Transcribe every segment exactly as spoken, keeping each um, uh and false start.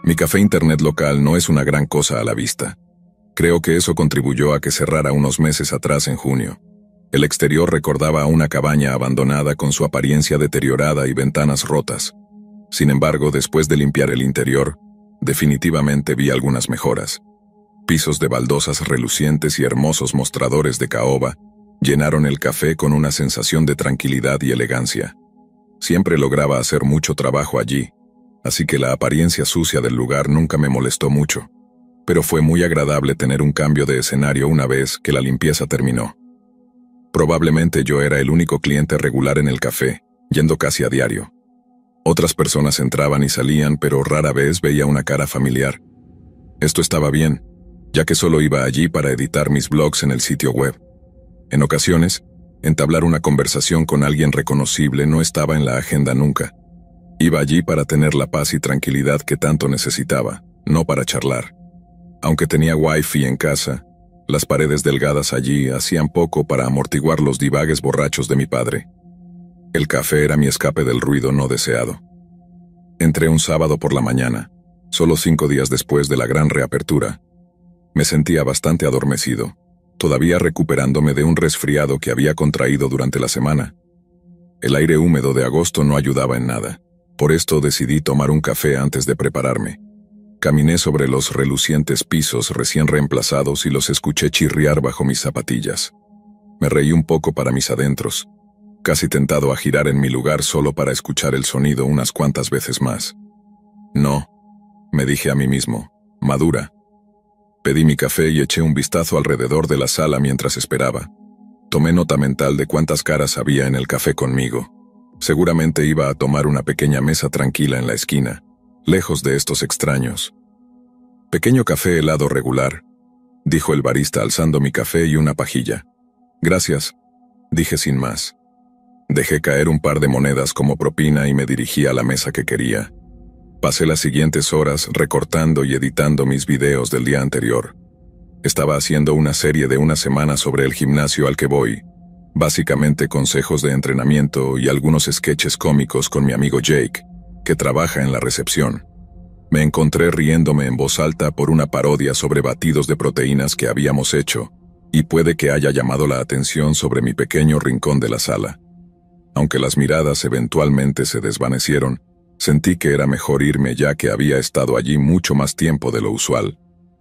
Mi café internet local no es una gran cosa a la vista. Creo que eso contribuyó a que cerrara unos meses atrás en junio. El exterior recordaba a una cabaña abandonada con su apariencia deteriorada y ventanas rotas. Sin embargo, después de limpiar el interior, definitivamente vi algunas mejoras. Pisos de baldosas relucientes y hermosos mostradores de caoba llenaron el café con una sensación de tranquilidad y elegancia. Siempre lograba hacer mucho trabajo allí, así que la apariencia sucia del lugar nunca me molestó mucho. Pero fue muy agradable tener un cambio de escenario una vez que la limpieza terminó. Probablemente yo era el único cliente regular en el café, yendo casi a diario. Otras personas entraban y salían, pero rara vez veía una cara familiar. Esto estaba bien, ya que solo iba allí para editar mis blogs en el sitio web. En ocasiones, entablar una conversación con alguien reconocible no estaba en la agenda nunca. Iba allí para tener la paz y tranquilidad que tanto necesitaba, no para charlar. Aunque tenía wifi en casa, las paredes delgadas allí hacían poco para amortiguar los divagues borrachos de mi padre. El café era mi escape del ruido no deseado. Entré un sábado por la mañana, solo cinco días después de la gran reapertura. Me sentía bastante adormecido, todavía recuperándome de un resfriado que había contraído durante la semana. El aire húmedo de agosto no ayudaba en nada, por esto decidí tomar un café antes de prepararme. Caminé sobre los relucientes pisos recién reemplazados y los escuché chirriar bajo mis zapatillas. Me reí un poco para mis adentros, casi tentado a girar en mi lugar solo para escuchar el sonido unas cuantas veces más. No, me dije a mí mismo, madura. Pedí mi café y eché un vistazo alrededor de la sala mientras esperaba. Tomé nota mental de cuántas caras había en el café conmigo. Seguramente iba a tomar una pequeña mesa tranquila en la esquina, lejos de estos extraños. Pequeño café helado regular, dijo el barista alzando mi café y una pajilla. Gracias, dije sin más. Dejé caer un par de monedas como propina y me dirigí a la mesa que quería. Pasé las siguientes horas recortando y editando mis videos del día anterior. Estaba haciendo una serie de una semana sobre el gimnasio al que voy, básicamente consejos de entrenamiento y algunos sketches cómicos con mi amigo Jake, que trabaja en la recepción. Me encontré riéndome en voz alta por una parodia sobre batidos de proteínas que habíamos hecho, y puede que haya llamado la atención sobre mi pequeño rincón de la sala. Aunque las miradas eventualmente se desvanecieron, sentí que era mejor irme ya que había estado allí mucho más tiempo de lo usual.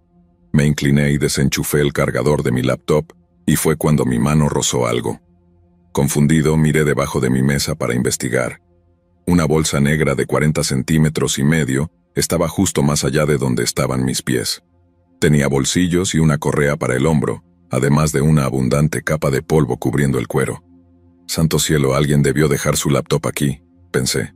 Me incliné y desenchufé el cargador de mi laptop, y fue cuando mi mano rozó algo. Confundido, miré debajo de mi mesa para investigar. Una bolsa negra de cuarenta centímetros y medio estaba justo más allá de donde estaban mis pies. Tenía bolsillos y una correa para el hombro, además de una abundante capa de polvo cubriendo el cuero. Santo cielo, alguien debió dejar su laptop aquí, pensé.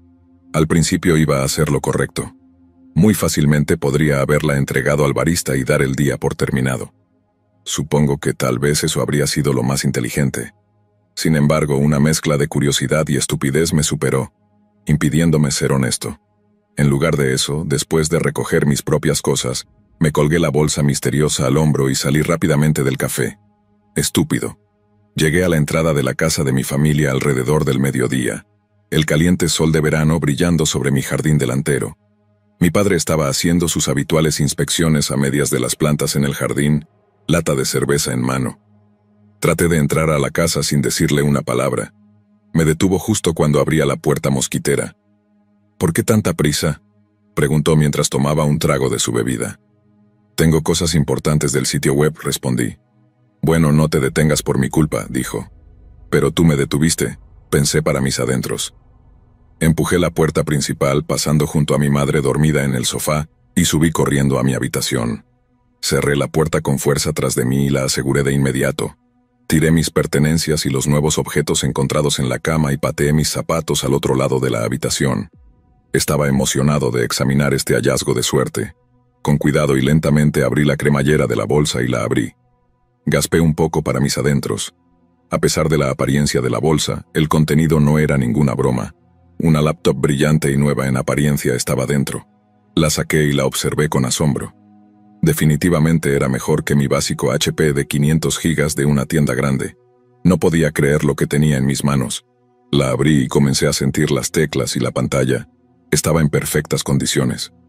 Al principio iba a hacer lo correcto. Muy fácilmente podría haberla entregado al barista y dar el día por terminado. Supongo que tal vez eso habría sido lo más inteligente. Sin embargo, una mezcla de curiosidad y estupidez me superó, impidiéndome ser honesto. En lugar de eso, después de recoger mis propias cosas, me colgué la bolsa misteriosa al hombro y salí rápidamente del café. Estúpido. Llegué a la entrada de la casa de mi familia alrededor del mediodía, el caliente sol de verano brillando sobre mi jardín delantero. Mi padre estaba haciendo sus habituales inspecciones a medias de las plantas en el jardín, lata de cerveza en mano. Traté de entrar a la casa sin decirle una palabra. Me detuvo justo cuando abría la puerta mosquitera. ¿Por qué tanta prisa?, preguntó mientras tomaba un trago de su bebida. Tengo cosas importantes del sitio web, respondí. Bueno, no te detengas por mi culpa, dijo. Pero tú me detuviste, pensé para mis adentros. Empujé la puerta principal pasando junto a mi madre dormida en el sofá y subí corriendo a mi habitación. Cerré la puerta con fuerza tras de mí y la aseguré de inmediato. Tiré mis pertenencias y los nuevos objetos encontrados en la cama y pateé mis zapatos al otro lado de la habitación. Estaba emocionado de examinar este hallazgo de suerte. Con cuidado y lentamente abrí la cremallera de la bolsa y la abrí. Gaspé un poco para mis adentros. A pesar de la apariencia de la bolsa, el contenido no era ninguna broma. Una laptop brillante y nueva en apariencia estaba dentro. La saqué y la observé con asombro. Definitivamente era mejor que mi básico H P de quinientos gigas de una tienda grande. No podía creer lo que tenía en mis manos. La abrí y comencé a sentir las teclas y la pantalla. Estaba en perfectas condiciones.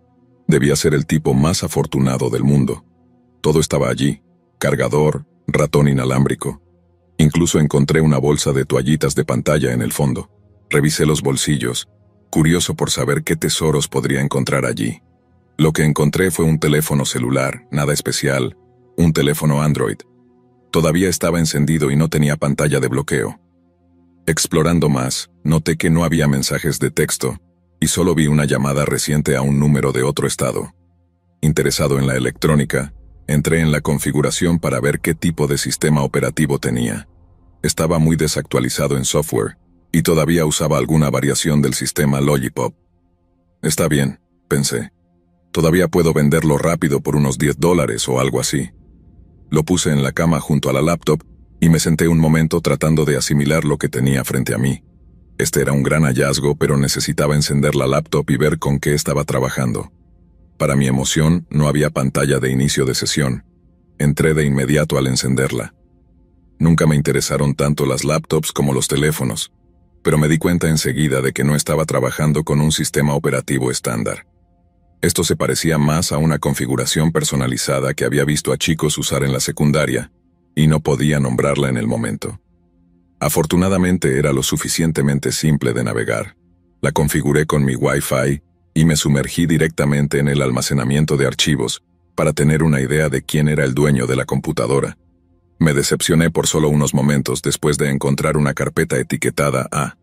Debía ser el tipo más afortunado del mundo. Todo estaba allí: cargador, ratón inalámbrico. Incluso encontré una bolsa de toallitas de pantalla en el fondo. Revisé los bolsillos, curioso por saber qué tesoros podría encontrar allí. Lo que encontré fue un teléfono celular, nada especial, un teléfono Android. Todavía estaba encendido y no tenía pantalla de bloqueo. Explorando más, noté que no había mensajes de texto, y solo vi una llamada reciente a un número de otro estado. Interesado en la electrónica, entré en la configuración para ver qué tipo de sistema operativo tenía. Estaba muy desactualizado en software, y todavía usaba alguna variación del sistema Lollipop. Está bien, pensé. Todavía puedo venderlo rápido por unos diez dólares o algo así. Lo puse en la cama junto a la laptop y me senté un momento tratando de asimilar lo que tenía frente a mí. Este era un gran hallazgo, pero necesitaba encender la laptop y ver con qué estaba trabajando. Para mi emoción, no había pantalla de inicio de sesión. Entré de inmediato al encenderla. Nunca me interesaron tanto las laptops como los teléfonos, pero me di cuenta enseguida de que no estaba trabajando con un sistema operativo estándar. Esto se parecía más a una configuración personalizada que había visto a chicos usar en la secundaria, y no podía nombrarla en el momento. Afortunadamente era lo suficientemente simple de navegar. La configuré con mi Wi-Fi y me sumergí directamente en el almacenamiento de archivos para tener una idea de quién era el dueño de la computadora. Me decepcioné por solo unos momentos después de encontrar una carpeta etiquetada A.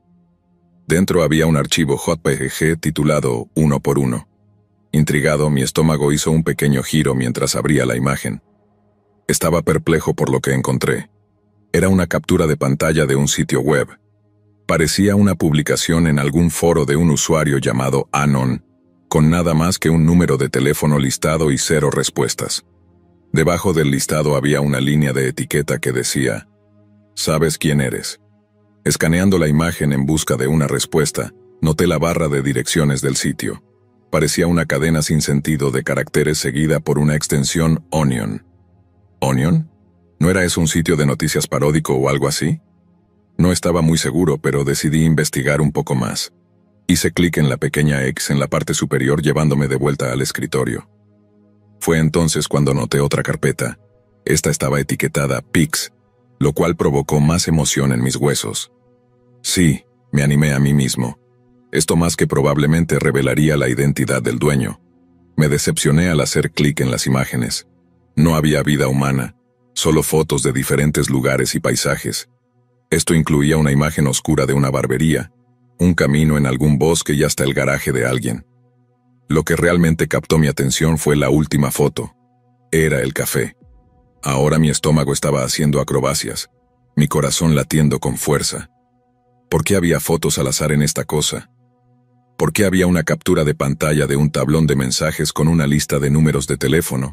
Dentro había un archivo J P G titulado uno por uno. Intrigado, mi estómago hizo un pequeño giro mientras abría la imagen. Estaba perplejo por lo que encontré. Era una captura de pantalla de un sitio web. Parecía una publicación en algún foro de un usuario llamado Anon, con nada más que un número de teléfono listado y cero respuestas. Debajo del listado había una línea de etiqueta que decía: ¿sabes quién eres? Escaneando la imagen en busca de una respuesta, noté la barra de direcciones del sitio. Parecía una cadena sin sentido de caracteres seguida por una extensión Onion. ¿Onion? ¿No era eso un sitio de noticias paródico o algo así? No estaba muy seguro, pero decidí investigar un poco más. Hice clic en la pequeña X en la parte superior llevándome de vuelta al escritorio. Fue entonces cuando noté otra carpeta. Esta estaba etiquetada Pics, lo cual provocó más emoción en mis huesos. Sí, me animé a mí mismo. Esto más que probablemente revelaría la identidad del dueño. Me decepcioné al hacer clic en las imágenes. No había vida humana, solo fotos de diferentes lugares y paisajes. Esto incluía una imagen oscura de una barbería, un camino en algún bosque y hasta el garaje de alguien. Lo que realmente captó mi atención fue la última foto. Era el café. Ahora mi estómago estaba haciendo acrobacias, mi corazón latiendo con fuerza. ¿Por qué había fotos al azar en esta cosa? ¿Por qué había una captura de pantalla de un tablón de mensajes con una lista de números de teléfono?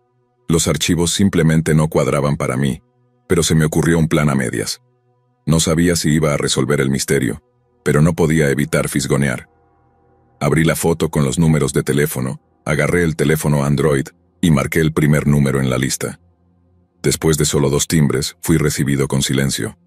Los archivos simplemente no cuadraban para mí, pero se me ocurrió un plan a medias. No sabía si iba a resolver el misterio, pero no podía evitar fisgonear. Abrí la foto con los números de teléfono, agarré el teléfono Android y marqué el primer número en la lista. Después de solo dos timbres, fui recibido con silencio.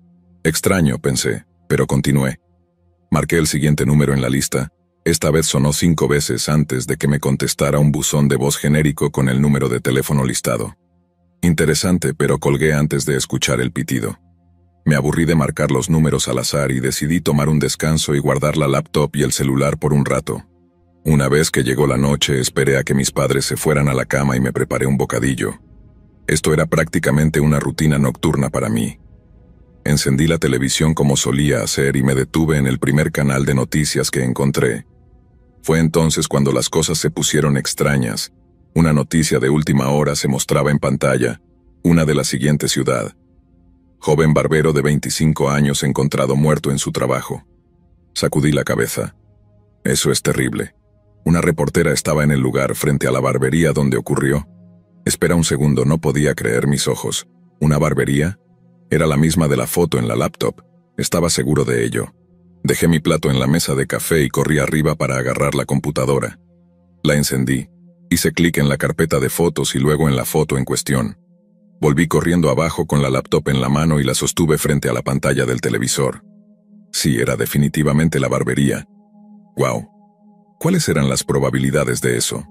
Extraño, pensé, pero continué. Marqué el siguiente número en la lista. Esta vez sonó cinco veces antes de que me contestara un buzón de voz genérico con el número de teléfono listado. Interesante, pero colgué antes de escuchar el pitido. Me aburrí de marcar los números al azar y decidí tomar un descanso y guardar la laptop y el celular por un rato. Una vez que llegó la noche, esperé a que mis padres se fueran a la cama y me preparé un bocadillo. Esto era prácticamente una rutina nocturna para mí. Encendí la televisión como solía hacer y me detuve en el primer canal de noticias que encontré. Fue entonces cuando las cosas se pusieron extrañas. Una noticia de última hora se mostraba en pantalla, una de la siguiente ciudad. Joven barbero de veinticinco años encontrado muerto en su trabajo. Sacudí la cabeza. Eso es terrible. Una reportera estaba en el lugar frente a la barbería donde ocurrió. Espera un segundo, no podía creer mis ojos. ¿Una barbería? Era la misma de la foto en la laptop. Estaba seguro de ello. Dejé mi plato en la mesa de café y corrí arriba para agarrar la computadora. La encendí. Hice clic en la carpeta de fotos y luego en la foto en cuestión. Volví corriendo abajo con la laptop en la mano y la sostuve frente a la pantalla del televisor. Sí, era definitivamente la barbería. ¡Guau! ¿Cuáles eran las probabilidades de eso?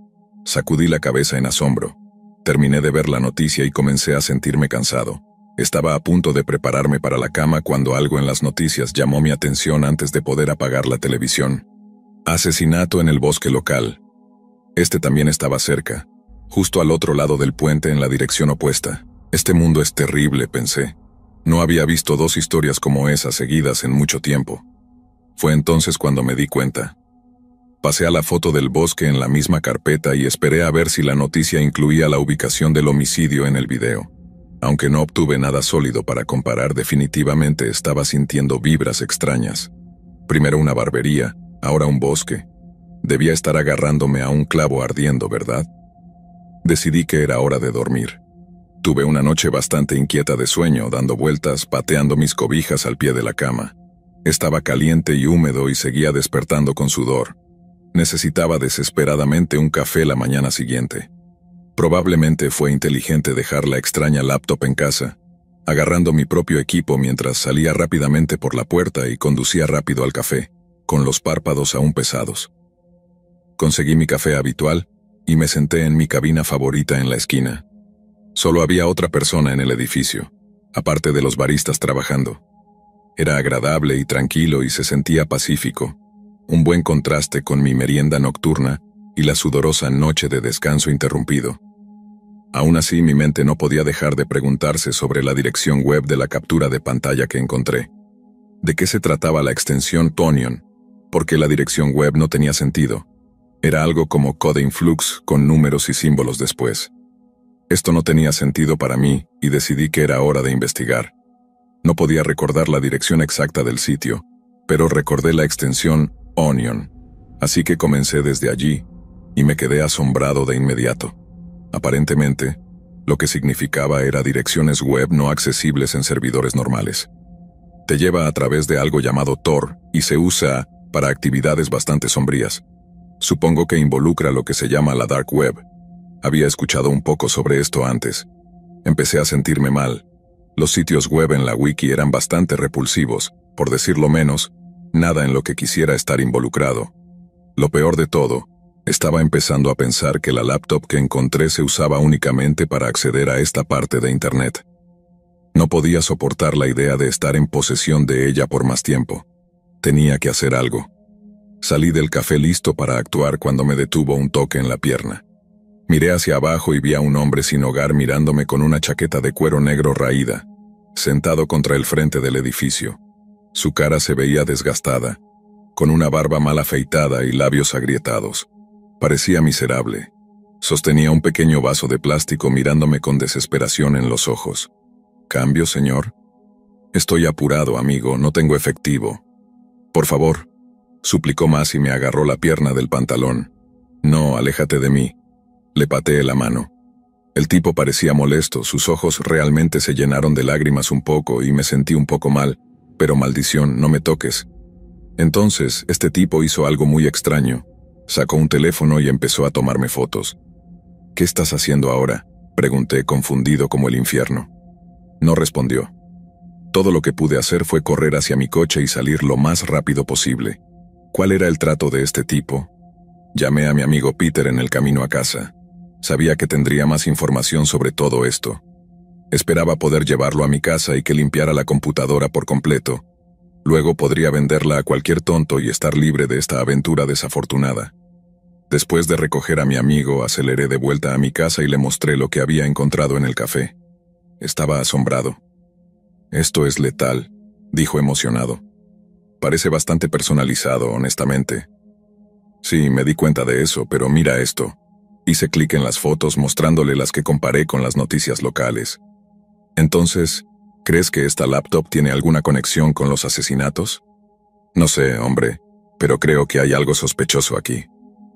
Sacudí la cabeza en asombro. Terminé de ver la noticia y comencé a sentirme cansado. Estaba a punto de prepararme para la cama cuando algo en las noticias llamó mi atención antes de poder apagar la televisión. Asesinato en el bosque local. Este también estaba cerca, justo al otro lado del puente en la dirección opuesta. Este mundo es terrible, pensé. No había visto dos historias como esas seguidas en mucho tiempo. Fue entonces cuando me di cuenta. Pasé a la foto del bosque en la misma carpeta y esperé a ver si la noticia incluía la ubicación del homicidio en el video. Aunque no obtuve nada sólido para comparar, definitivamente estaba sintiendo vibras extrañas. Primero una barbería, ahora un bosque. Debía estar agarrándome a un clavo ardiendo, ¿verdad? Decidí que era hora de dormir. Tuve una noche bastante inquieta de sueño, dando vueltas, pateando mis cobijas al pie de la cama. Estaba caliente y húmedo y seguía despertando con sudor. Necesitaba desesperadamente un café la mañana siguiente. Probablemente fue inteligente dejar la extraña laptop en casa, agarrando mi propio equipo mientras salía rápidamente por la puerta y conducía rápido al café, con los párpados aún pesados. Conseguí mi café habitual y me senté en mi cabina favorita en la esquina. Solo había otra persona en el edificio, aparte de los baristas trabajando. Era agradable y tranquilo y se sentía pacífico, un buen contraste con mi merienda nocturna y la sudorosa noche de descanso interrumpido. Aún así, mi mente no podía dejar de preguntarse sobre la dirección web de la captura de pantalla que encontré. ¿De qué se trataba la extensión Tonion? Porque la dirección web no tenía sentido. Era algo como Code Influx con números y símbolos después. Esto no tenía sentido para mí y decidí que era hora de investigar. No podía recordar la dirección exacta del sitio, pero recordé la extensión Onion. Así que comencé desde allí y me quedé asombrado de inmediato. Aparentemente, lo que significaba era direcciones web no accesibles en servidores normales. Te lleva a través de algo llamado Tor y se usa para actividades bastante sombrías. Supongo que involucra lo que se llama la Dark Web. Había escuchado un poco sobre esto antes. Empecé a sentirme mal. Los sitios web en la wiki eran bastante repulsivos, por decirlo menos, nada en lo que quisiera estar involucrado. Lo peor de todo, estaba empezando a pensar que la laptop que encontré se usaba únicamente para acceder a esta parte de Internet. No podía soportar la idea de estar en posesión de ella por más tiempo. Tenía que hacer algo. Salí del café listo para actuar cuando me detuvo un toque en la pierna. Miré hacia abajo y vi a un hombre sin hogar mirándome con una chaqueta de cuero negro raída, sentado contra el frente del edificio. Su cara se veía desgastada, con una barba mal afeitada y labios agrietados. Parecía miserable. Sostenía un pequeño vaso de plástico mirándome con desesperación en los ojos. ¿Cambio, señor? Estoy apurado, amigo, no tengo efectivo. Por favor, suplicó más y me agarró la pierna del pantalón. No, aléjate de mí. Le pateé la mano. El tipo parecía molesto, sus ojos realmente se llenaron de lágrimas un poco y me sentí un poco mal, pero maldición, no me toques. Entonces, este tipo hizo algo muy extraño. Sacó un teléfono y empezó a tomarme fotos. ¿Qué estás haciendo ahora?, pregunté, confundido como el infierno. No respondió. Todo lo que pude hacer fue correr hacia mi coche y salir lo más rápido posible. ¿Cuál era el trato de este tipo? Llamé a mi amigo Peter en el camino a casa. Sabía que tendría más información sobre todo esto. Esperaba poder llevarlo a mi casa y que limpiara la computadora por completo. Luego podría venderla a cualquier tonto y estar libre de esta aventura desafortunada. Después de recoger a mi amigo, aceleré de vuelta a mi casa y le mostré lo que había encontrado en el café. Estaba asombrado. «Esto es letal», dijo emocionado. «Parece bastante personalizado, honestamente». Sí, me di cuenta de eso, pero mira esto. Hice clic en las fotos mostrándole las que comparé con las noticias locales. Entonces, ¿crees que esta laptop tiene alguna conexión con los asesinatos? No sé, hombre, pero creo que hay algo sospechoso aquí.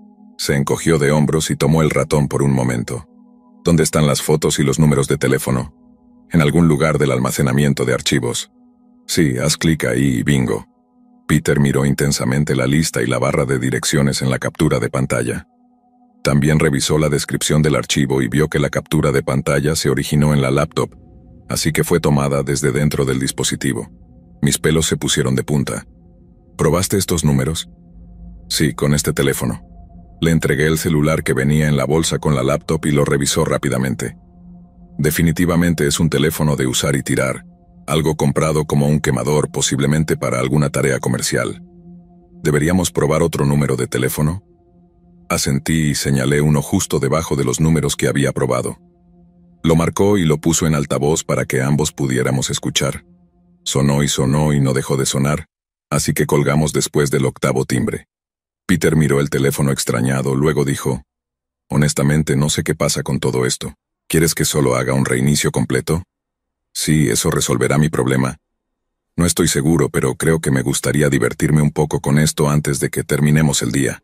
Se encogió de hombros y tomó el ratón por un momento. ¿Dónde están las fotos y los números de teléfono? En algún lugar del almacenamiento de archivos. Sí, haz clic ahí y bingo. Peter miró intensamente la lista y la barra de direcciones en la captura de pantalla. También revisó la descripción del archivo y vio que la captura de pantalla se originó en la laptop, así que fue tomada desde dentro del dispositivo. Mis pelos se pusieron de punta. ¿Probaste estos números? Sí, con este teléfono. Le entregué el celular que venía en la bolsa con la laptop y lo revisó rápidamente. Definitivamente es un teléfono de usar y tirar, algo comprado como un quemador, posiblemente para alguna tarea comercial. ¿Deberíamos probar otro número de teléfono? Asentí y señalé uno justo debajo de los números que había probado. Lo marcó y lo puso en altavoz para que ambos pudiéramos escuchar. Sonó y sonó y no dejó de sonar, así que colgamos después del octavo timbre. Peter miró el teléfono extrañado, luego dijo: «Honestamente no sé qué pasa con todo esto. ¿Quieres que solo haga un reinicio completo?» «Sí, eso resolverá mi problema». «No estoy seguro, pero creo que me gustaría divertirme un poco con esto antes de que terminemos el día».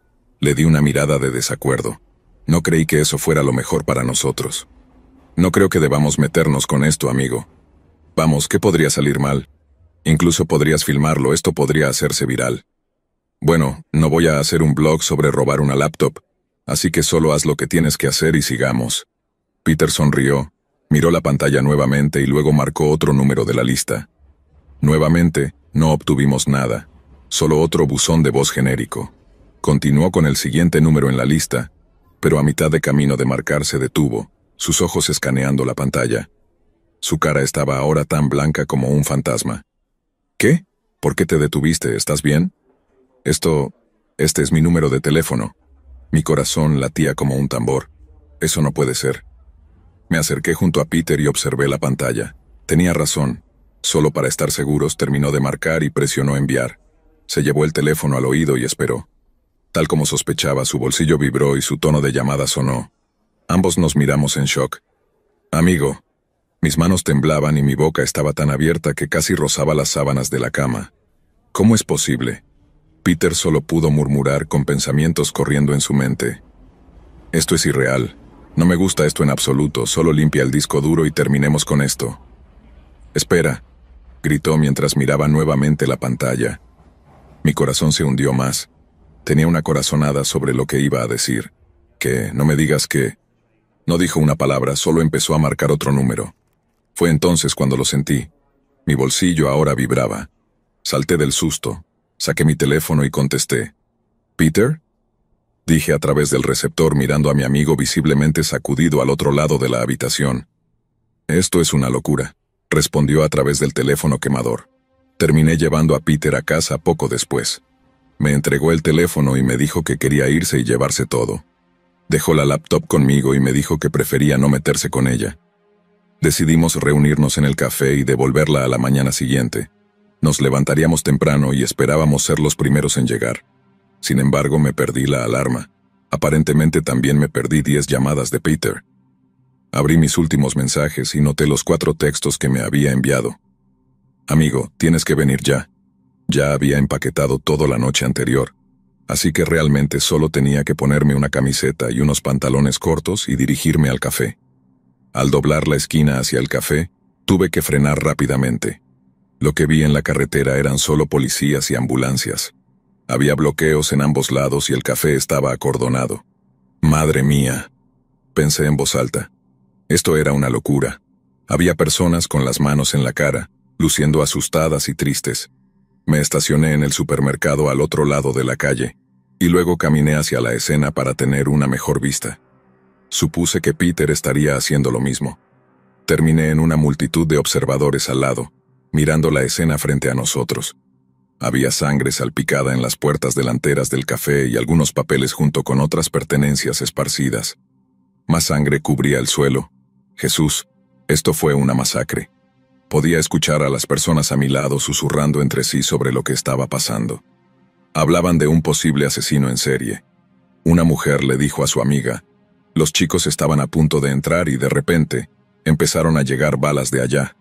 Le di una mirada de desacuerdo. No creí que eso fuera lo mejor para nosotros. «No creo que debamos meternos con esto, amigo. Vamos, ¿qué podría salir mal? Incluso podrías filmarlo, esto podría hacerse viral». «Bueno, no voy a hacer un blog sobre robar una laptop, así que solo haz lo que tienes que hacer y sigamos». Peter sonrió, miró la pantalla nuevamente y luego marcó otro número de la lista. Nuevamente, no obtuvimos nada, solo otro buzón de voz genérico. Continuó con el siguiente número en la lista, pero a mitad de camino de marcar se detuvo, sus ojos escaneando la pantalla. Su cara estaba ahora tan blanca como un fantasma. «¿Qué? ¿Por qué te detuviste? ¿Estás bien?» Esto... este es mi número de teléfono. Mi corazón latía como un tambor. Eso no puede ser. Me acerqué junto a Peter y observé la pantalla. Tenía razón. Solo para estar seguros terminó de marcar y presionó enviar. Se llevó el teléfono al oído y esperó. Tal como sospechaba, su bolsillo vibró y su tono de llamada sonó. Ambos nos miramos en shock. «Amigo». Mis manos temblaban y mi boca estaba tan abierta que casi rozaba las sábanas de la cama. «¿Cómo es posible?» Peter solo pudo murmurar con pensamientos corriendo en su mente. «Esto es irreal. No me gusta esto en absoluto, solo limpia el disco duro y terminemos con esto». «Espera», gritó mientras miraba nuevamente la pantalla. Mi corazón se hundió más. Tenía una corazonada sobre lo que iba a decir. «Que, no me digas que...». No dijo una palabra, solo empezó a marcar otro número. Fue entonces cuando lo sentí. Mi bolsillo ahora vibraba. Salté del susto. Saqué mi teléfono y contesté. «¿Peter?», dije a través del receptor mirando a mi amigo visiblemente sacudido al otro lado de la habitación. «Esto es una locura», respondió a través del teléfono quemador. Terminé llevando a Peter a casa poco después. Me entregó el teléfono y me dijo que quería irse y llevarse todo. Dejó la laptop conmigo y me dijo que prefería no meterse con ella. Decidimos reunirnos en el café y devolverla a la mañana siguiente. Nos levantaríamos temprano y esperábamos ser los primeros en llegar. Sin embargo, me perdí la alarma. Aparentemente también me perdí diez llamadas de Peter. Abrí mis últimos mensajes y noté los cuatro textos que me había enviado. «Amigo, tienes que venir ya». Ya había empaquetado todo la noche anterior, así que realmente solo tenía que ponerme una camiseta y unos pantalones cortos y dirigirme al café. Al doblar la esquina hacia el café, tuve que frenar rápidamente. Lo que vi en la carretera eran solo policías y ambulancias. Había bloqueos en ambos lados y el café estaba acordonado. «Madre mía», pensé en voz alta. Esto era una locura. Había personas con las manos en la cara, luciendo asustadas y tristes. Me estacioné en el supermercado al otro lado de la calle, y luego caminé hacia la escena para tener una mejor vista. Supuse que Peter estaría haciendo lo mismo. Terminé en una multitud de observadores al lado, mirando la escena frente a nosotros. Había sangre salpicada en las puertas delanteras del café y algunos papeles junto con otras pertenencias esparcidas. Más sangre cubría el suelo. Jesús, esto fue una masacre. Podía escuchar a las personas a mi lado susurrando entre sí sobre lo que estaba pasando. Hablaban de un posible asesino en serie. Una mujer le dijo a su amiga, los chicos estaban a punto de entrar y de repente, empezaron a llegar balas de allá.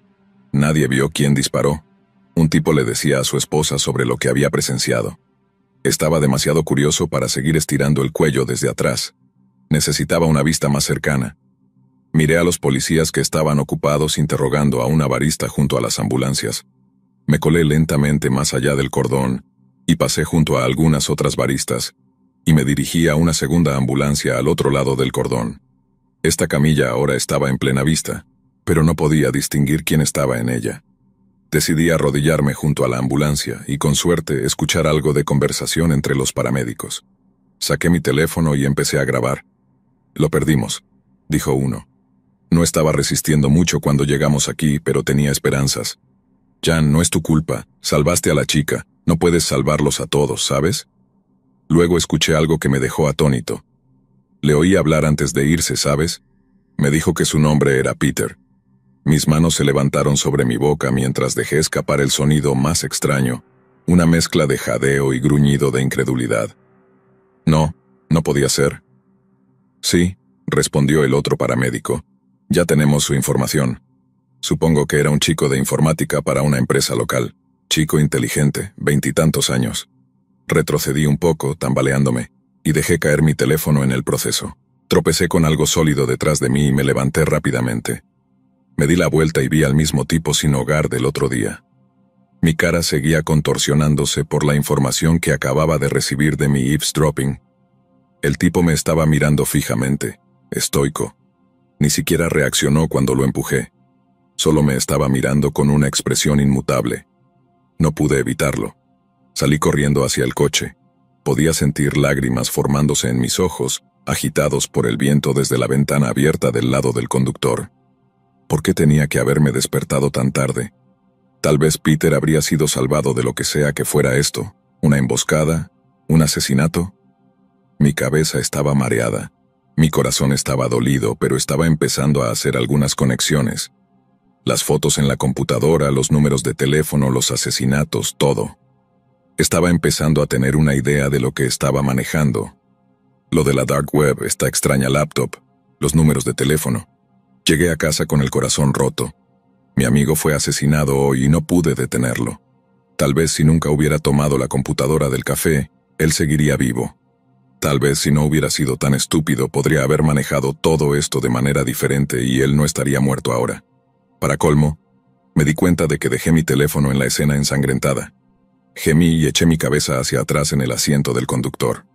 Nadie vio quién disparó. Un tipo le decía a su esposa sobre lo que había presenciado. Estaba demasiado curioso para seguir estirando el cuello desde atrás. Necesitaba una vista más cercana. Miré a los policías que estaban ocupados interrogando a una barista junto a las ambulancias. Me colé lentamente más allá del cordón y pasé junto a algunas otras baristas y me dirigí a una segunda ambulancia al otro lado del cordón. Esta camilla ahora estaba en plena vista, pero no podía distinguir quién estaba en ella. Decidí arrodillarme junto a la ambulancia y, con suerte, escuchar algo de conversación entre los paramédicos. Saqué mi teléfono y empecé a grabar. «Lo perdimos», dijo uno. «No estaba resistiendo mucho cuando llegamos aquí, pero tenía esperanzas. Jan, no es tu culpa. Salvaste a la chica. No puedes salvarlos a todos, ¿sabes?» Luego escuché algo que me dejó atónito. Le oí hablar antes de irse, ¿sabes? Me dijo que su nombre era Peter. Mis manos se levantaron sobre mi boca mientras dejé escapar el sonido más extraño, una mezcla de jadeo y gruñido de incredulidad. «No, no podía ser». «Sí», respondió el otro paramédico. «Ya tenemos su información. Supongo que era un chico de informática para una empresa local. Chico inteligente, veintitantos años». Retrocedí un poco, tambaleándome, y dejé caer mi teléfono en el proceso. Tropecé con algo sólido detrás de mí y me levanté rápidamente. Me di la vuelta y vi al mismo tipo sin hogar del otro día. Mi cara seguía contorsionándose por la información que acababa de recibir de mi eavesdropping. El tipo me estaba mirando fijamente, estoico. Ni siquiera reaccionó cuando lo empujé. Solo me estaba mirando con una expresión inmutable. No pude evitarlo. Salí corriendo hacia el coche. Podía sentir lágrimas formándose en mis ojos, agitados por el viento desde la ventana abierta del lado del conductor. ¿Por qué tenía que haberme despertado tan tarde? Tal vez Peter habría sido salvado de lo que sea que fuera esto. ¿Una emboscada? ¿Un asesinato? Mi cabeza estaba mareada. Mi corazón estaba dolido, pero estaba empezando a hacer algunas conexiones. Las fotos en la computadora, los números de teléfono, los asesinatos, todo. Estaba empezando a tener una idea de lo que estaba manejando. Lo de la dark web, esta extraña laptop, los números de teléfono. Llegué a casa con el corazón roto. Mi amigo fue asesinado hoy y no pude detenerlo. Tal vez si nunca hubiera tomado la computadora del café, él seguiría vivo. Tal vez si no hubiera sido tan estúpido podría haber manejado todo esto de manera diferente y él no estaría muerto ahora. Para colmo, me di cuenta de que dejé mi teléfono en la escena ensangrentada. Gemí y eché mi cabeza hacia atrás en el asiento del conductor.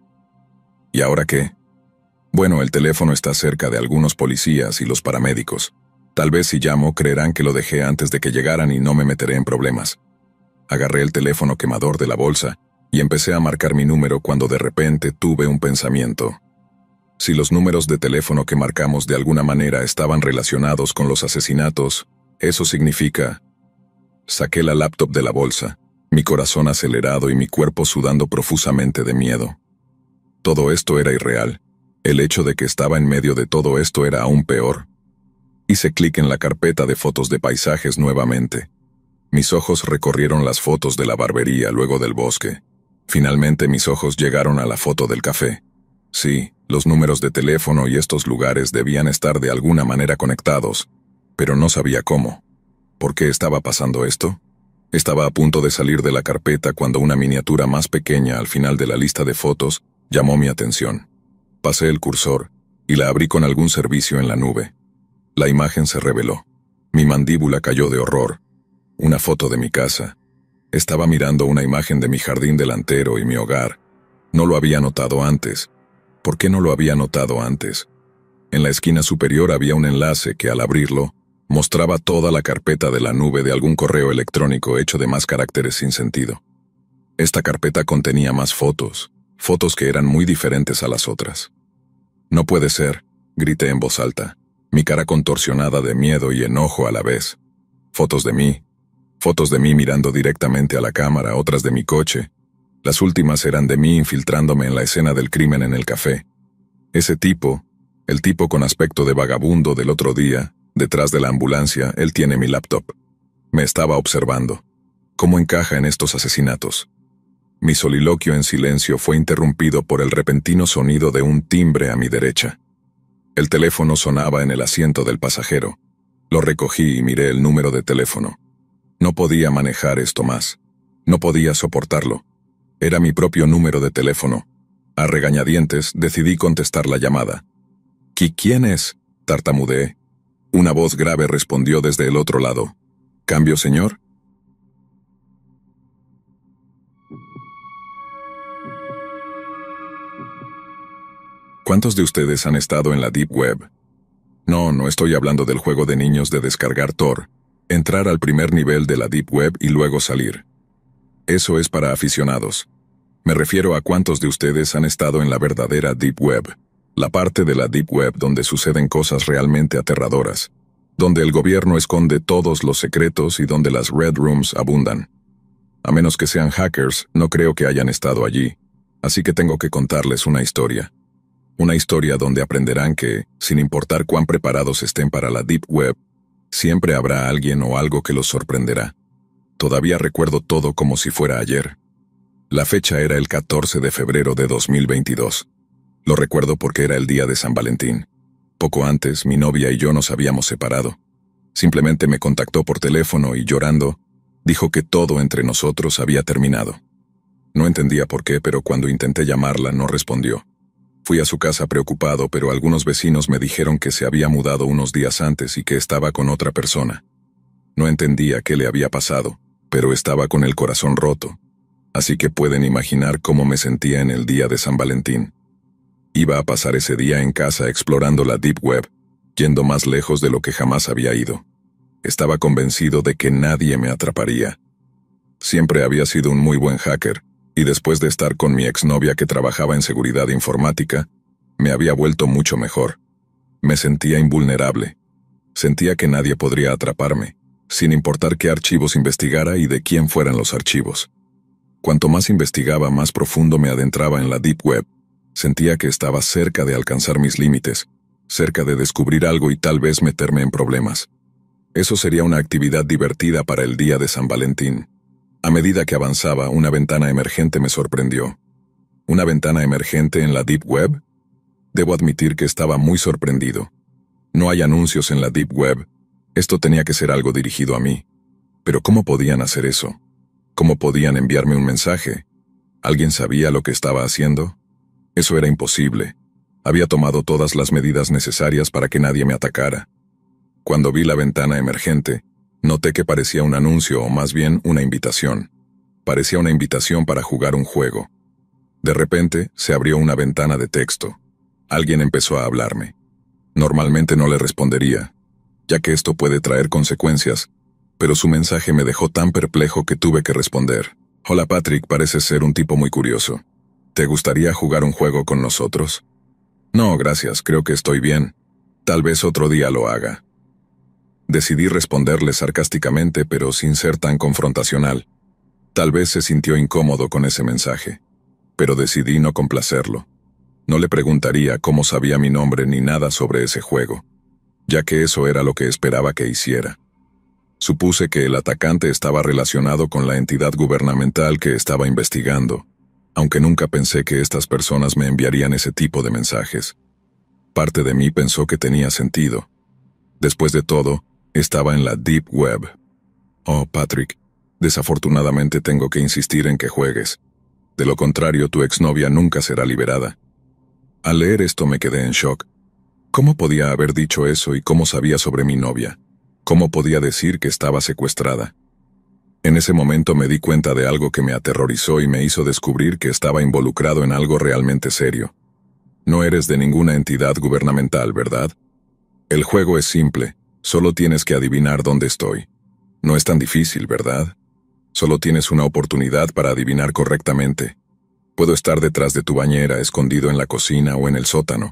¿Y ahora qué? Bueno, el teléfono está cerca de algunos policías y los paramédicos. Tal vez si llamo creerán que lo dejé antes de que llegaran y no me meteré en problemas. Agarré el teléfono quemador de la bolsa y empecé a marcar mi número cuando de repente tuve un pensamiento. Si los números de teléfono que marcamos de alguna manera estaban relacionados con los asesinatos, eso significa... Saqué la laptop de la bolsa, mi corazón acelerado y mi cuerpo sudando profusamente de miedo. Todo esto era irreal. El hecho de que estaba en medio de todo esto era aún peor. Hice clic en la carpeta de fotos de paisajes nuevamente. Mis ojos recorrieron las fotos de la barbería, luego del bosque. Finalmente mis ojos llegaron a la foto del café. Sí, los números de teléfono y estos lugares debían estar de alguna manera conectados, pero no sabía cómo. ¿Por qué estaba pasando esto? Estaba a punto de salir de la carpeta cuando una miniatura más pequeña al final de la lista de fotos llamó mi atención. Pasé el cursor y la abrí con algún servicio en la nube. La imagen se reveló. Mi mandíbula cayó de horror. Una foto de mi casa. Estaba mirando una imagen de mi jardín delantero y mi hogar. No lo había notado antes. ¿Por qué no lo había notado antes? En la esquina superior había un enlace que, al abrirlo, mostraba toda la carpeta de la nube de algún correo electrónico hecho de más caracteres sin sentido. Esta carpeta contenía más fotos, fotos que eran muy diferentes a las otras. «No puede ser», grité en voz alta, mi cara contorsionada de miedo y enojo a la vez. Fotos de mí, fotos de mí mirando directamente a la cámara, otras de mi coche. Las últimas eran de mí infiltrándome en la escena del crimen en el café. Ese tipo, el tipo con aspecto de vagabundo del otro día, detrás de la ambulancia, él tiene mi laptop. Me estaba observando. ¿Cómo encaja en estos asesinatos? Mi soliloquio en silencio fue interrumpido por el repentino sonido de un timbre a mi derecha. El teléfono sonaba en el asiento del pasajero. Lo recogí y miré el número de teléfono. No podía manejar esto más. No podía soportarlo. Era mi propio número de teléfono. A regañadientes decidí contestar la llamada. «¿Qui- ¿Quién es?», tartamudeé. Una voz grave respondió desde el otro lado. «¿Cambio, señor?». ¿Cuántos de ustedes han estado en la Deep Web? No, no estoy hablando del juego de niños de descargar Tor. Entrar al primer nivel de la Deep Web y luego salir. Eso es para aficionados. Me refiero a cuántos de ustedes han estado en la verdadera Deep Web, la parte de la Deep Web donde suceden cosas realmente aterradoras, donde el gobierno esconde todos los secretos y donde las Red Rooms abundan. A menos que sean hackers, no creo que hayan estado allí, así que tengo que contarles una historia. Una historia donde aprenderán que, sin importar cuán preparados estén para la Deep Web, siempre habrá alguien o algo que los sorprenderá. Todavía recuerdo todo como si fuera ayer. La fecha era el catorce de febrero de dos mil veintidós. Lo recuerdo porque era el día de San Valentín. Poco antes, mi novia y yo nos habíamos separado. Simplemente me contactó por teléfono y, llorando, dijo que todo entre nosotros había terminado. No entendía por qué, pero cuando intenté llamarla no respondió. Fui a su casa preocupado, pero algunos vecinos me dijeron que se había mudado unos días antes y que estaba con otra persona. No entendía qué le había pasado, pero estaba con el corazón roto. Así que pueden imaginar cómo me sentía en el día de San Valentín. Iba a pasar ese día en casa explorando la Deep Web, yendo más lejos de lo que jamás había ido. Estaba convencido de que nadie me atraparía. Siempre había sido un muy buen hacker, y después de estar con mi exnovia que trabajaba en seguridad informática, me había vuelto mucho mejor. Me sentía invulnerable. Sentía que nadie podría atraparme, sin importar qué archivos investigara y de quién fueran los archivos. Cuanto más investigaba, más profundo me adentraba en la Deep Web. Sentía que estaba cerca de alcanzar mis límites, cerca de descubrir algo y tal vez meterme en problemas. Eso sería una actividad divertida para el día de San Valentín. A medida que avanzaba, una ventana emergente me sorprendió. ¿Una ventana emergente en la Deep Web? Debo admitir que estaba muy sorprendido. No hay anuncios en la Deep Web. Esto tenía que ser algo dirigido a mí. Pero ¿cómo podían hacer eso? ¿Cómo podían enviarme un mensaje? ¿Alguien sabía lo que estaba haciendo? Eso era imposible. Había tomado todas las medidas necesarias para que nadie me atacara. Cuando vi la ventana emergente, noté que parecía un anuncio o más bien una invitación. Parecía una invitación para jugar un juego. De repente, se abrió una ventana de texto. Alguien empezó a hablarme. Normalmente no le respondería, ya que esto puede traer consecuencias, pero su mensaje me dejó tan perplejo que tuve que responder. Hola Patrick, pareces ser un tipo muy curioso. ¿Te gustaría jugar un juego con nosotros? No, gracias, creo que estoy bien. Tal vez otro día lo haga. Decidí responderle sarcásticamente, pero sin ser tan confrontacional. Tal vez se sintió incómodo con ese mensaje, pero decidí no complacerlo. No le preguntaría cómo sabía mi nombre ni nada sobre ese juego, ya que eso era lo que esperaba que hiciera. Supuse que el atacante estaba relacionado con la entidad gubernamental que estaba investigando, aunque nunca pensé que estas personas me enviarían ese tipo de mensajes. Parte de mí pensó que tenía sentido. Después de todo, estaba en la Deep Web. Oh, Patrick, desafortunadamente tengo que insistir en que juegues. De lo contrario, tu exnovia nunca será liberada. Al leer esto me quedé en shock. ¿Cómo podía haber dicho eso y cómo sabía sobre mi novia? ¿Cómo podía decir que estaba secuestrada? En ese momento me di cuenta de algo que me aterrorizó y me hizo descubrir que estaba involucrado en algo realmente serio. No eres de ninguna entidad gubernamental, ¿verdad? El juego es simple, solo tienes que adivinar dónde estoy. No es tan difícil, ¿verdad? Solo tienes una oportunidad para adivinar correctamente. Puedo estar detrás de tu bañera, escondido en la cocina o en el sótano.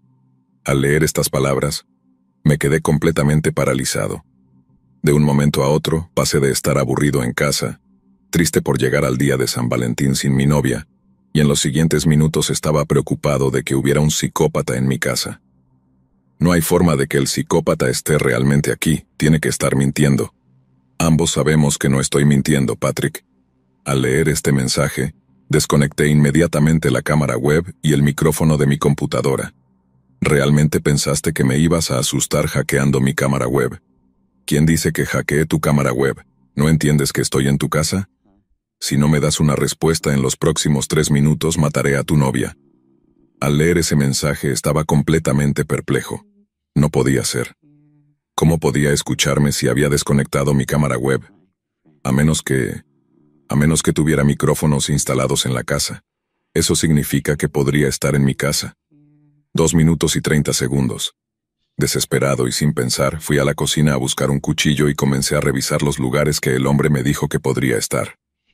Al leer estas palabras, me quedé completamente paralizado. De un momento a otro, pasé de estar aburrido en casa, triste por llegar al día de San Valentín sin mi novia, y en los siguientes minutos estaba preocupado de que hubiera un psicópata en mi casa. No hay forma de que el psicópata esté realmente aquí, tiene que estar mintiendo. Ambos sabemos que no estoy mintiendo, Patrick. Al leer este mensaje, desconecté inmediatamente la cámara web y el micrófono de mi computadora. ¿Realmente pensaste que me ibas a asustar hackeando mi cámara web? ¿Quién dice que hackeé tu cámara web? ¿No entiendes que estoy en tu casa? Si no me das una respuesta en los próximos tres minutos, mataré a tu novia. Al leer ese mensaje estaba completamente perplejo. No podía ser. ¿Cómo podía escucharme si había desconectado mi cámara web? A menos que... a menos que tuviera micrófonos instalados en la casa. Eso significa que podría estar en mi casa. Dos minutos y treinta segundos. Desesperado y sin pensar, fui a la cocina a buscar un cuchillo y comencé a revisar los lugares que el hombre me dijo que podría estar.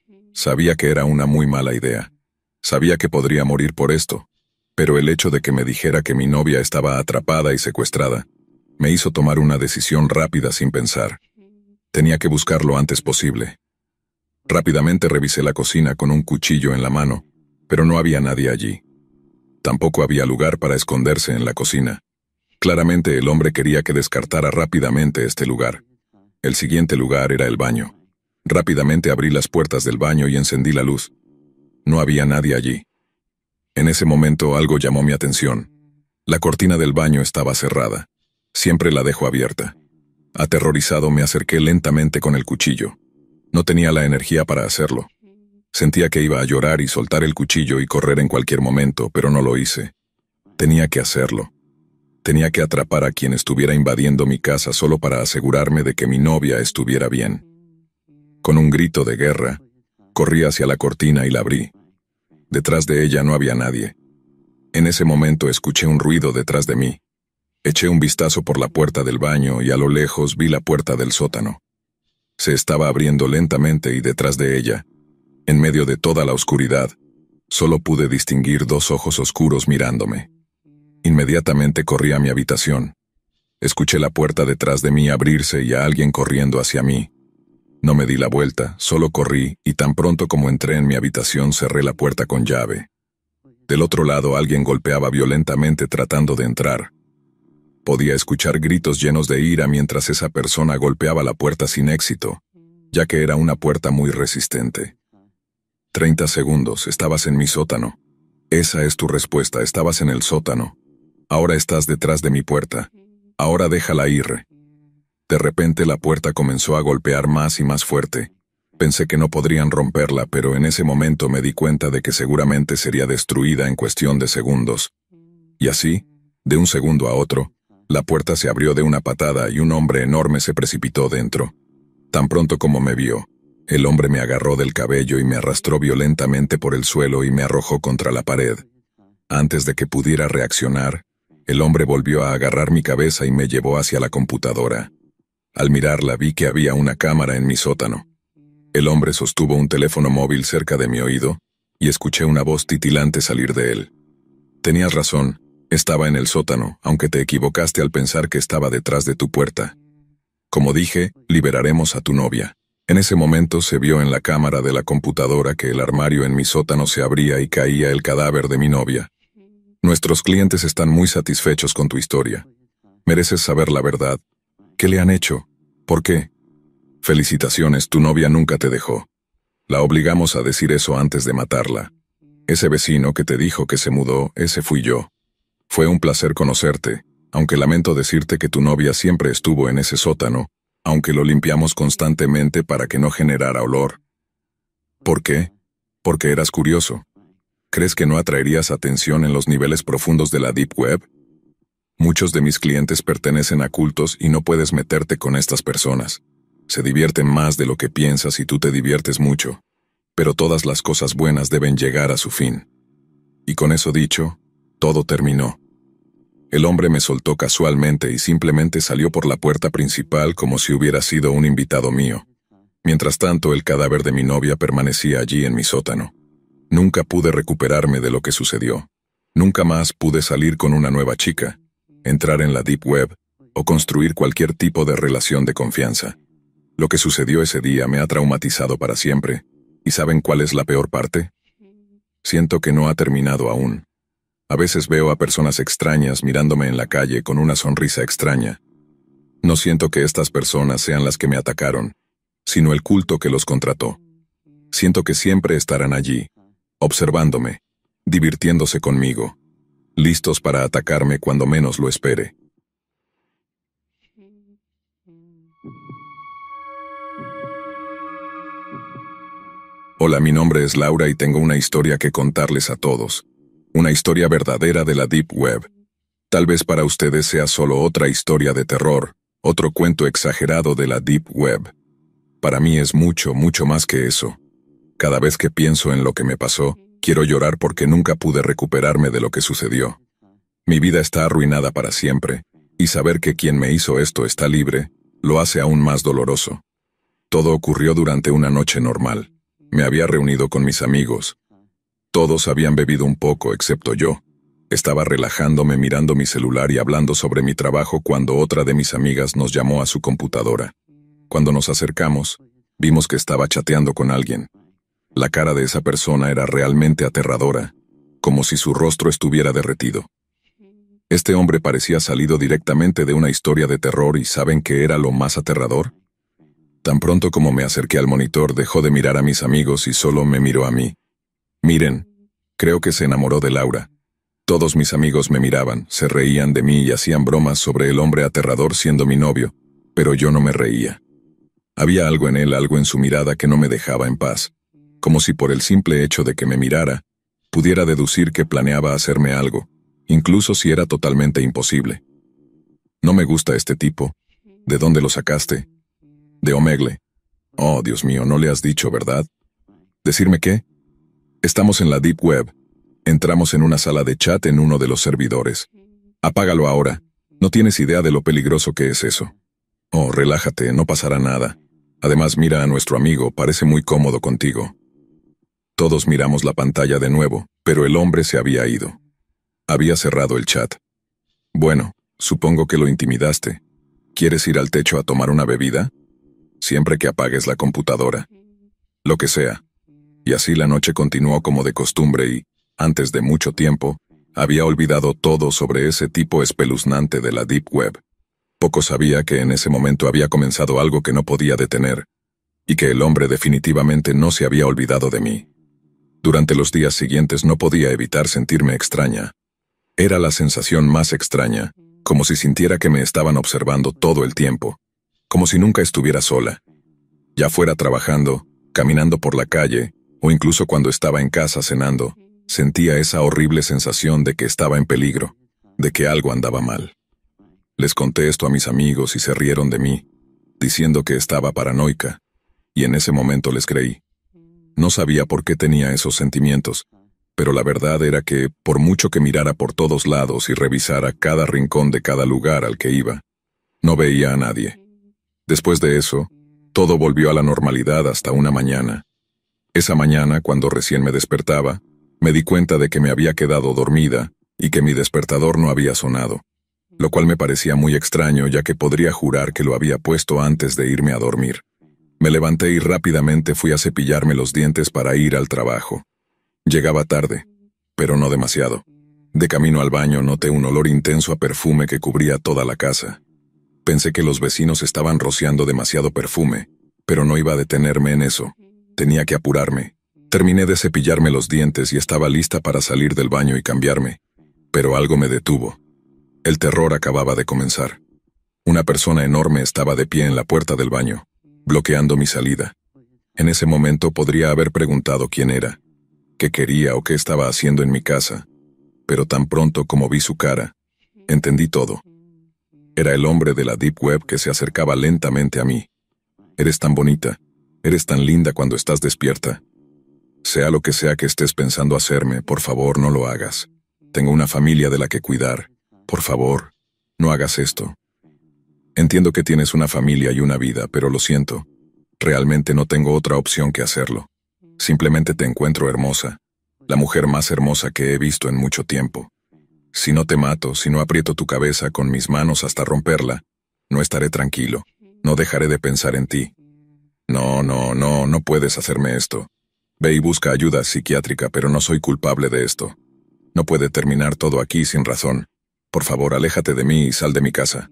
Sabía que era una muy mala idea. Sabía que podría morir por esto, pero el hecho de que me dijera que mi novia estaba atrapada y secuestrada me hizo tomar una decisión rápida sin pensar. Tenía que buscar lo antes posible. Rápidamente revisé la cocina con un cuchillo en la mano, pero no había nadie allí. Tampoco había lugar para esconderse en la cocina. Claramente el hombre quería que descartara rápidamente este lugar. El siguiente lugar era el baño. Rápidamente abrí las puertas del baño y encendí la luz. No había nadie allí. En ese momento algo llamó mi atención. La cortina del baño estaba cerrada. Siempre la dejo abierta. Aterrorizado me acerqué lentamente con el cuchillo. No tenía la energía para hacerlo. Sentía que iba a llorar y soltar el cuchillo y correr en cualquier momento, pero no lo hice. Tenía que hacerlo. Tenía que atrapar a quien estuviera invadiendo mi casa solo para asegurarme de que mi novia estuviera bien. Con un grito de guerra, corrí hacia la cortina y la abrí. Detrás de ella no había nadie. En ese momento escuché un ruido detrás de mí. Eché un vistazo por la puerta del baño y a lo lejos vi la puerta del sótano. Se estaba abriendo lentamente y detrás de ella, en medio de toda la oscuridad, solo pude distinguir dos ojos oscuros mirándome. Inmediatamente corrí a mi habitación. Escuché la puerta detrás de mí abrirse y a alguien corriendo hacia mí. No me di la vuelta, solo corrí y tan pronto como entré en mi habitación cerré la puerta con llave. Del otro lado alguien golpeaba violentamente tratando de entrar. Podía escuchar gritos llenos de ira mientras esa persona golpeaba la puerta sin éxito, ya que era una puerta muy resistente. Treinta segundos, estabas en mi sótano. Esa es tu respuesta, estabas en el sótano. Ahora estás detrás de mi puerta. Ahora déjala ir. De repente la puerta comenzó a golpear más y más fuerte. Pensé que no podrían romperla, pero en ese momento me di cuenta de que seguramente sería destruida en cuestión de segundos. Y así, de un segundo a otro, la puerta se abrió de una patada y un hombre enorme se precipitó dentro. Tan pronto como me vio, el hombre me agarró del cabello y me arrastró violentamente por el suelo y me arrojó contra la pared. Antes de que pudiera reaccionar, el hombre volvió a agarrar mi cabeza y me llevó hacia la computadora. Al mirarla vi que había una cámara en mi sótano. El hombre sostuvo un teléfono móvil cerca de mi oído y escuché una voz titilante salir de él. Tenías razón, estaba en el sótano, aunque te equivocaste al pensar que estaba detrás de tu puerta. Como dije, liberaremos a tu novia. En ese momento se vio en la cámara de la computadora que el armario en mi sótano se abría y caía el cadáver de mi novia. Nuestros clientes están muy satisfechos con tu historia. Mereces saber la verdad. ¿Qué le han hecho? ¿Por qué? Felicitaciones, tu novia nunca te dejó. La obligamos a decir eso antes de matarla. Ese vecino que te dijo que se mudó, ese fui yo. Fue un placer conocerte, aunque lamento decirte que tu novia siempre estuvo en ese sótano, aunque lo limpiamos constantemente para que no generara olor. ¿Por qué? Porque eras curioso. ¿Crees que no atraerías atención en los niveles profundos de la Deep Web? Muchos de mis clientes pertenecen a cultos y no puedes meterte con estas personas. Se divierten más de lo que piensas y tú te diviertes mucho. Pero todas las cosas buenas deben llegar a su fin. Y con eso dicho, todo terminó. El hombre me soltó casualmente y simplemente salió por la puerta principal como si hubiera sido un invitado mío. Mientras tanto, el cadáver de mi novia permanecía allí en mi sótano. Nunca pude recuperarme de lo que sucedió. Nunca más pude salir con una nueva chica, entrar en la Deep Web o construir cualquier tipo de relación de confianza. Lo que sucedió ese día me ha traumatizado para siempre. ¿Y saben cuál es la peor parte? Siento que no ha terminado aún. A veces veo a personas extrañas mirándome en la calle con una sonrisa extraña. No siento que estas personas sean las que me atacaron, sino el culto que los contrató. Siento que siempre estarán allí, observándome, divirtiéndose conmigo, listos para atacarme cuando menos lo espere. Hola, mi nombre es Laura y tengo una historia que contarles a todos. Una historia verdadera de la Deep Web. Tal vez para ustedes sea solo otra historia de terror, otro cuento exagerado de la Deep Web. Para mí es mucho, mucho más que eso. Cada vez que pienso en lo que me pasó, quiero llorar porque nunca pude recuperarme de lo que sucedió. Mi vida está arruinada para siempre, Y saber que quien me hizo esto está libre, lo hace aún más doloroso. Todo ocurrió durante una noche normal. Me había reunido con mis amigos. Todos habían bebido un poco, excepto yo. Estaba relajándome mirando mi celular y hablando sobre mi trabajo cuando otra de mis amigas nos llamó a su computadora. Cuando nos acercamos, vimos que estaba chateando con alguien. La cara de esa persona era realmente aterradora, como si su rostro estuviera derretido. Este hombre parecía salido directamente de una historia de terror y ¿saben qué era lo más aterrador? Tan pronto como me acerqué al monitor dejó de mirar a mis amigos y solo me miró a mí. Miren, creo que se enamoró de Laura. Todos mis amigos me miraban, se reían de mí y hacían bromas sobre el hombre aterrador siendo mi novio, pero yo no me reía. Había algo en él, algo en su mirada que no me dejaba en paz, como si por el simple hecho de que me mirara, pudiera deducir que planeaba hacerme algo, incluso si era totalmente imposible. No me gusta este tipo. ¿De dónde lo sacaste? De Omegle. Oh, Dios mío, no le has dicho, ¿verdad? ¿Decirme qué? Estamos en la Deep Web. Entramos en una sala de chat en uno de los servidores. Apágalo ahora. No tienes idea de lo peligroso que es eso. Oh, relájate, no pasará nada. Además, mira a nuestro amigo, parece muy cómodo contigo. Todos miramos la pantalla de nuevo, pero el hombre se había ido. Había cerrado el chat. Bueno, supongo que lo intimidaste. ¿Quieres ir al techo a tomar una bebida? Siempre que apagues la computadora. Lo que sea. Y así la noche continuó como de costumbre y, antes de mucho tiempo, había olvidado todo sobre ese tipo espeluznante de la Deep Web. Poco sabía que en ese momento había comenzado algo que no podía detener, y que el hombre definitivamente no se había olvidado de mí. Durante los días siguientes no podía evitar sentirme extraña. Era la sensación más extraña, como si sintiera que me estaban observando todo el tiempo, como si nunca estuviera sola. Ya fuera trabajando, caminando por la calle, o incluso cuando estaba en casa cenando, sentía esa horrible sensación de que estaba en peligro, de que algo andaba mal. Les conté esto a mis amigos y se rieron de mí, diciendo que estaba paranoica, y en ese momento les creí. No sabía por qué tenía esos sentimientos, pero la verdad era que, por mucho que mirara por todos lados y revisara cada rincón de cada lugar al que iba, no veía a nadie. Después de eso, todo volvió a la normalidad hasta una mañana. Esa mañana, cuando recién me despertaba, me di cuenta de que me había quedado dormida y que mi despertador no había sonado, lo cual me parecía muy extraño ya que podría jurar que lo había puesto antes de irme a dormir. Me levanté y rápidamente fui a cepillarme los dientes para ir al trabajo. Llegaba tarde, pero no demasiado. De camino al baño noté un olor intenso a perfume que cubría toda la casa. Pensé que los vecinos estaban rociando demasiado perfume, pero no iba a detenerme en eso. Tenía que apurarme. Terminé de cepillarme los dientes y estaba lista para salir del baño y cambiarme. Pero algo me detuvo. El terror acababa de comenzar. Una persona enorme estaba de pie en la puerta del baño, bloqueando mi salida. En ese momento podría haber preguntado quién era, qué quería o qué estaba haciendo en mi casa, pero tan pronto como vi su cara, entendí todo. Era el hombre de la Deep Web que se acercaba lentamente a mí. Eres tan bonita, eres tan linda cuando estás despierta. Sea lo que sea que estés pensando hacerme, por favor no lo hagas. Tengo una familia de la que cuidar. Por favor, no hagas esto. Entiendo que tienes una familia y una vida, pero lo siento. Realmente no tengo otra opción que hacerlo. Simplemente te encuentro hermosa. La mujer más hermosa que he visto en mucho tiempo. Si no te mato, si no aprieto tu cabeza con mis manos hasta romperla, no estaré tranquilo. No dejaré de pensar en ti. No, no, no, no puedes hacerme esto. Ve y busca ayuda psiquiátrica, pero no soy culpable de esto. No puede terminar todo aquí sin razón. Por favor, aléjate de mí y sal de mi casa.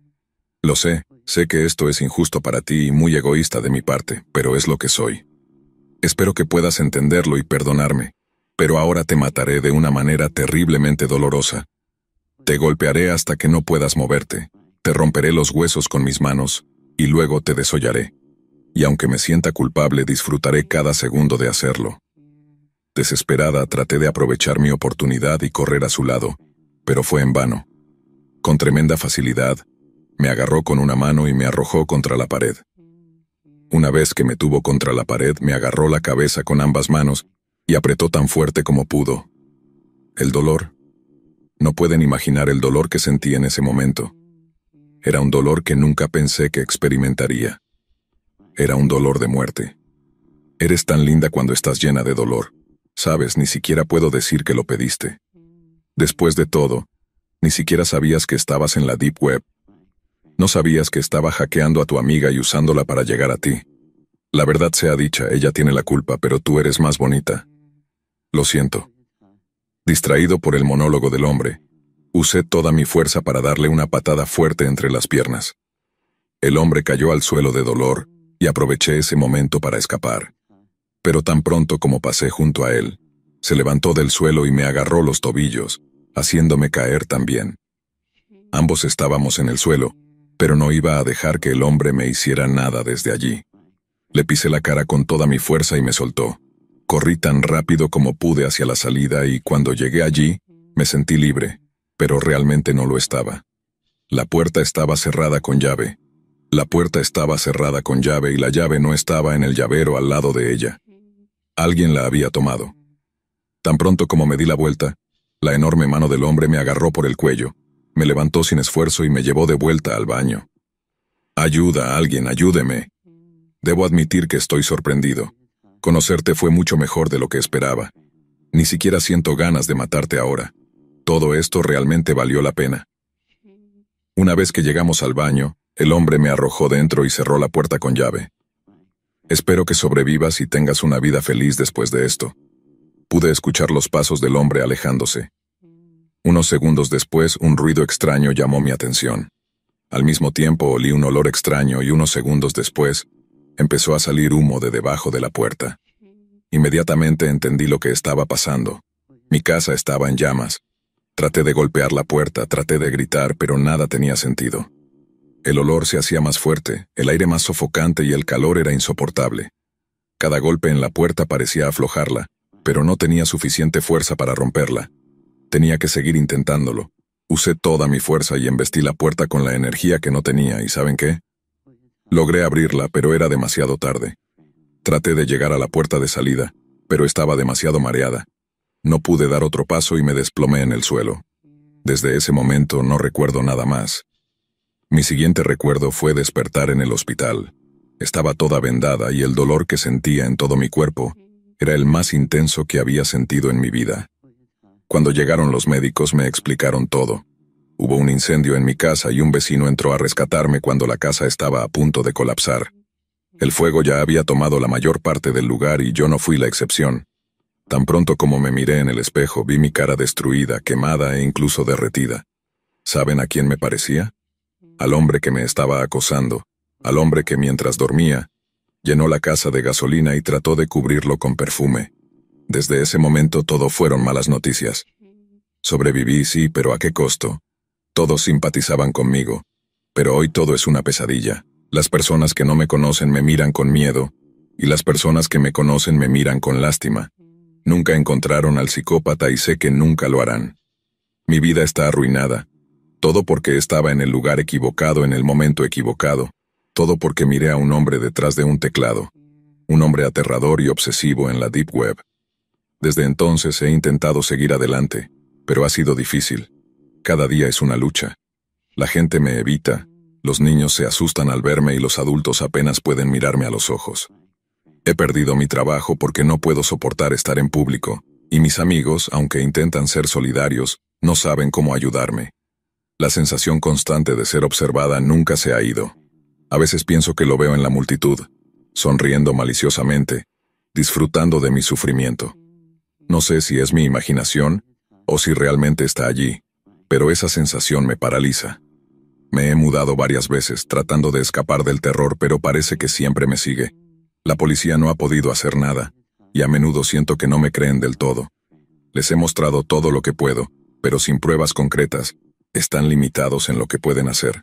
Lo sé, sé que esto es injusto para ti y muy egoísta de mi parte, pero es lo que soy. Espero que puedas entenderlo y perdonarme, pero ahora te mataré de una manera terriblemente dolorosa. Te golpearé hasta que no puedas moverte, te romperé los huesos con mis manos, y luego te desollaré. Y aunque me sienta culpable, disfrutaré cada segundo de hacerlo. Desesperada, traté de aprovechar mi oportunidad y correr a su lado, pero fue en vano. Con tremenda facilidad, me agarró con una mano y me arrojó contra la pared. Una vez que me tuvo contra la pared, me agarró la cabeza con ambas manos y apretó tan fuerte como pudo. El dolor. No pueden imaginar el dolor que sentí en ese momento. Era un dolor que nunca pensé que experimentaría. Era un dolor de muerte. Eres tan linda cuando estás llena de dolor. Sabes, ni siquiera puedo decir que lo pediste. Después de todo, ni siquiera sabías que estabas en la Deep Web. No sabías que estaba hackeando a tu amiga y usándola para llegar a ti. La verdad sea dicha, ella tiene la culpa, pero tú eres más bonita. Lo siento. Distraído por el monólogo del hombre, usé toda mi fuerza para darle una patada fuerte entre las piernas. El hombre cayó al suelo de dolor y aproveché ese momento para escapar. Pero tan pronto como pasé junto a él, se levantó del suelo y me agarró los tobillos, haciéndome caer también. Ambos estábamos en el suelo, pero no iba a dejar que el hombre me hiciera nada desde allí. Le pisé la cara con toda mi fuerza y me soltó. Corrí tan rápido como pude hacia la salida y cuando llegué allí, me sentí libre, pero realmente no lo estaba. La puerta estaba cerrada con llave. La puerta estaba cerrada con llave y la llave no estaba en el llavero al lado de ella. Alguien la había tomado. Tan pronto como me di la vuelta, la enorme mano del hombre me agarró por el cuello, me levantó sin esfuerzo y me llevó de vuelta al baño. Ayuda, alguien, ayúdeme. Debo admitir que estoy sorprendido. Conocerte fue mucho mejor de lo que esperaba. Ni siquiera siento ganas de matarte ahora. Todo esto realmente valió la pena. Una vez que llegamos al baño, el hombre me arrojó dentro y cerró la puerta con llave. Espero que sobrevivas y tengas una vida feliz después de esto. Pude escuchar los pasos del hombre alejándose. Unos segundos después, un ruido extraño llamó mi atención. Al mismo tiempo olí un olor extraño y unos segundos después, empezó a salir humo de debajo de la puerta. Inmediatamente entendí lo que estaba pasando. Mi casa estaba en llamas. Traté de golpear la puerta, traté de gritar, pero nada tenía sentido. El olor se hacía más fuerte, el aire más sofocante y el calor era insoportable. Cada golpe en la puerta parecía aflojarla, pero no tenía suficiente fuerza para romperla. Tenía que seguir intentándolo. Usé toda mi fuerza y embestí la puerta con la energía que no tenía, ¿y saben qué? Logré abrirla, pero era demasiado tarde. Traté de llegar a la puerta de salida, pero estaba demasiado mareada. No pude dar otro paso y me desplomé en el suelo. Desde ese momento no recuerdo nada más. Mi siguiente recuerdo fue despertar en el hospital. Estaba toda vendada y el dolor que sentía en todo mi cuerpo era el más intenso que había sentido en mi vida. Cuando llegaron los médicos me explicaron todo. Hubo un incendio en mi casa y un vecino entró a rescatarme cuando la casa estaba a punto de colapsar. El fuego ya había tomado la mayor parte del lugar y yo no fui la excepción. Tan pronto como me miré en el espejo, vi mi cara destruida, quemada e incluso derretida. ¿Saben a quién me parecía? Al hombre que me estaba acosando, al hombre que mientras dormía, llenó la casa de gasolina y trató de cubrirlo con perfume. Desde ese momento todo fueron malas noticias. Sobreviví, sí, pero ¿a qué costo? Todos simpatizaban conmigo, pero hoy todo es una pesadilla. Las personas que no me conocen me miran con miedo, y las personas que me conocen me miran con lástima. Nunca encontraron al psicópata y sé que nunca lo harán. Mi vida está arruinada. Todo porque estaba en el lugar equivocado en el momento equivocado. Todo porque miré a un hombre detrás de un teclado. Un hombre aterrador y obsesivo en la Deep Web. Desde entonces he intentado seguir adelante, pero ha sido difícil. Cada día es una lucha. La gente me evita, los niños se asustan al verme y los adultos apenas pueden mirarme a los ojos. He perdido mi trabajo porque no puedo soportar estar en público, y mis amigos, aunque intentan ser solidarios, no saben cómo ayudarme. La sensación constante de ser observada nunca se ha ido. A veces pienso que lo veo en la multitud, sonriendo maliciosamente, disfrutando de mi sufrimiento. No sé si es mi imaginación o si realmente está allí, pero esa sensación me paraliza. Me he mudado varias veces tratando de escapar del terror, pero parece que siempre me sigue. La policía no ha podido hacer nada, y a menudo siento que no me creen del todo. Les he mostrado todo lo que puedo, pero sin pruebas concretas, están limitados en lo que pueden hacer.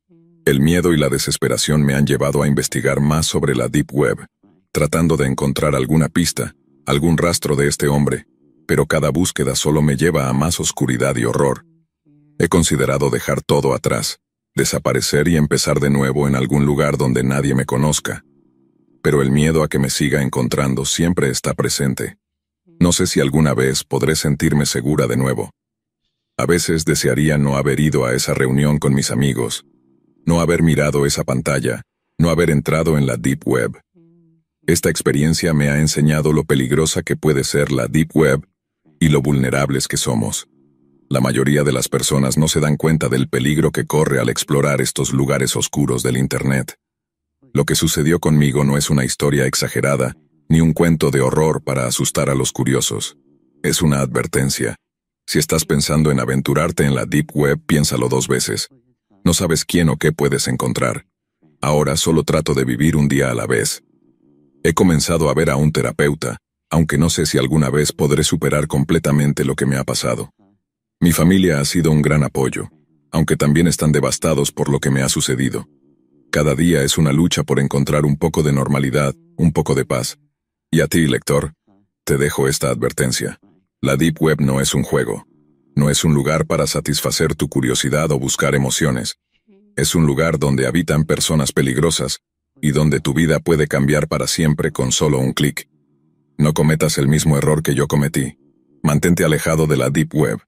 El miedo y la desesperación me han llevado a investigar más sobre la Deep Web, tratando de encontrar alguna pista, algún rastro de este hombre, pero cada búsqueda solo me lleva a más oscuridad y horror. He considerado dejar todo atrás, desaparecer y empezar de nuevo en algún lugar donde nadie me conozca. Pero el miedo a que me siga encontrando siempre está presente. No sé si alguna vez podré sentirme segura de nuevo. A veces desearía no haber ido a esa reunión con mis amigos. no haber mirado esa pantalla, no haber entrado en la Deep Web. Esta experiencia me ha enseñado lo peligrosa que puede ser la Deep Web y lo vulnerables que somos. La mayoría de las personas no se dan cuenta del peligro que corre al explorar estos lugares oscuros del Internet. Lo que sucedió conmigo no es una historia exagerada, ni un cuento de horror para asustar a los curiosos. Es una advertencia. Si estás pensando en aventurarte en la Deep Web, piénsalo dos veces. No sabes quién o qué puedes encontrar. Ahora solo trato de vivir un día a la vez. He comenzado a ver a un terapeuta, aunque no sé si alguna vez podré superar completamente lo que me ha pasado. Mi familia ha sido un gran apoyo, aunque también están devastados por lo que me ha sucedido. Cada día es una lucha por encontrar un poco de normalidad, un poco de paz. Y a ti, lector, te dejo esta advertencia. La Deep Web no es un juego. No es un lugar para satisfacer tu curiosidad o buscar emociones. Es un lugar donde habitan personas peligrosas y donde tu vida puede cambiar para siempre con solo un clic. No cometas el mismo error que yo cometí. Mantente alejado de la Deep Web.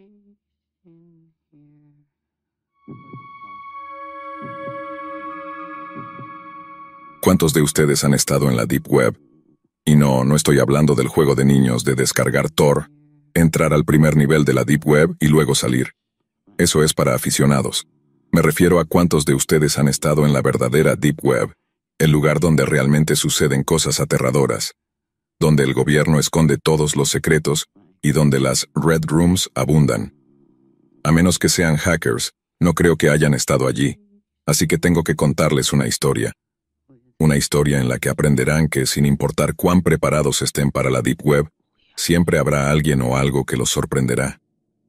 ¿Cuántos de ustedes han estado en la Deep Web? Y no, no estoy hablando del juego de niños de descargar Tor, entrar al primer nivel de la Deep Web y luego salir. Eso es para aficionados. Me refiero a cuántos de ustedes han estado en la verdadera Deep Web, el lugar donde realmente suceden cosas aterradoras, donde el gobierno esconde todos los secretos y donde las Red Rooms abundan. A menos que sean hackers, no creo que hayan estado allí, así que tengo que contarles una historia. Una historia en la que aprenderán que, sin importar cuán preparados estén para la Deep Web, siempre habrá alguien o algo que los sorprenderá.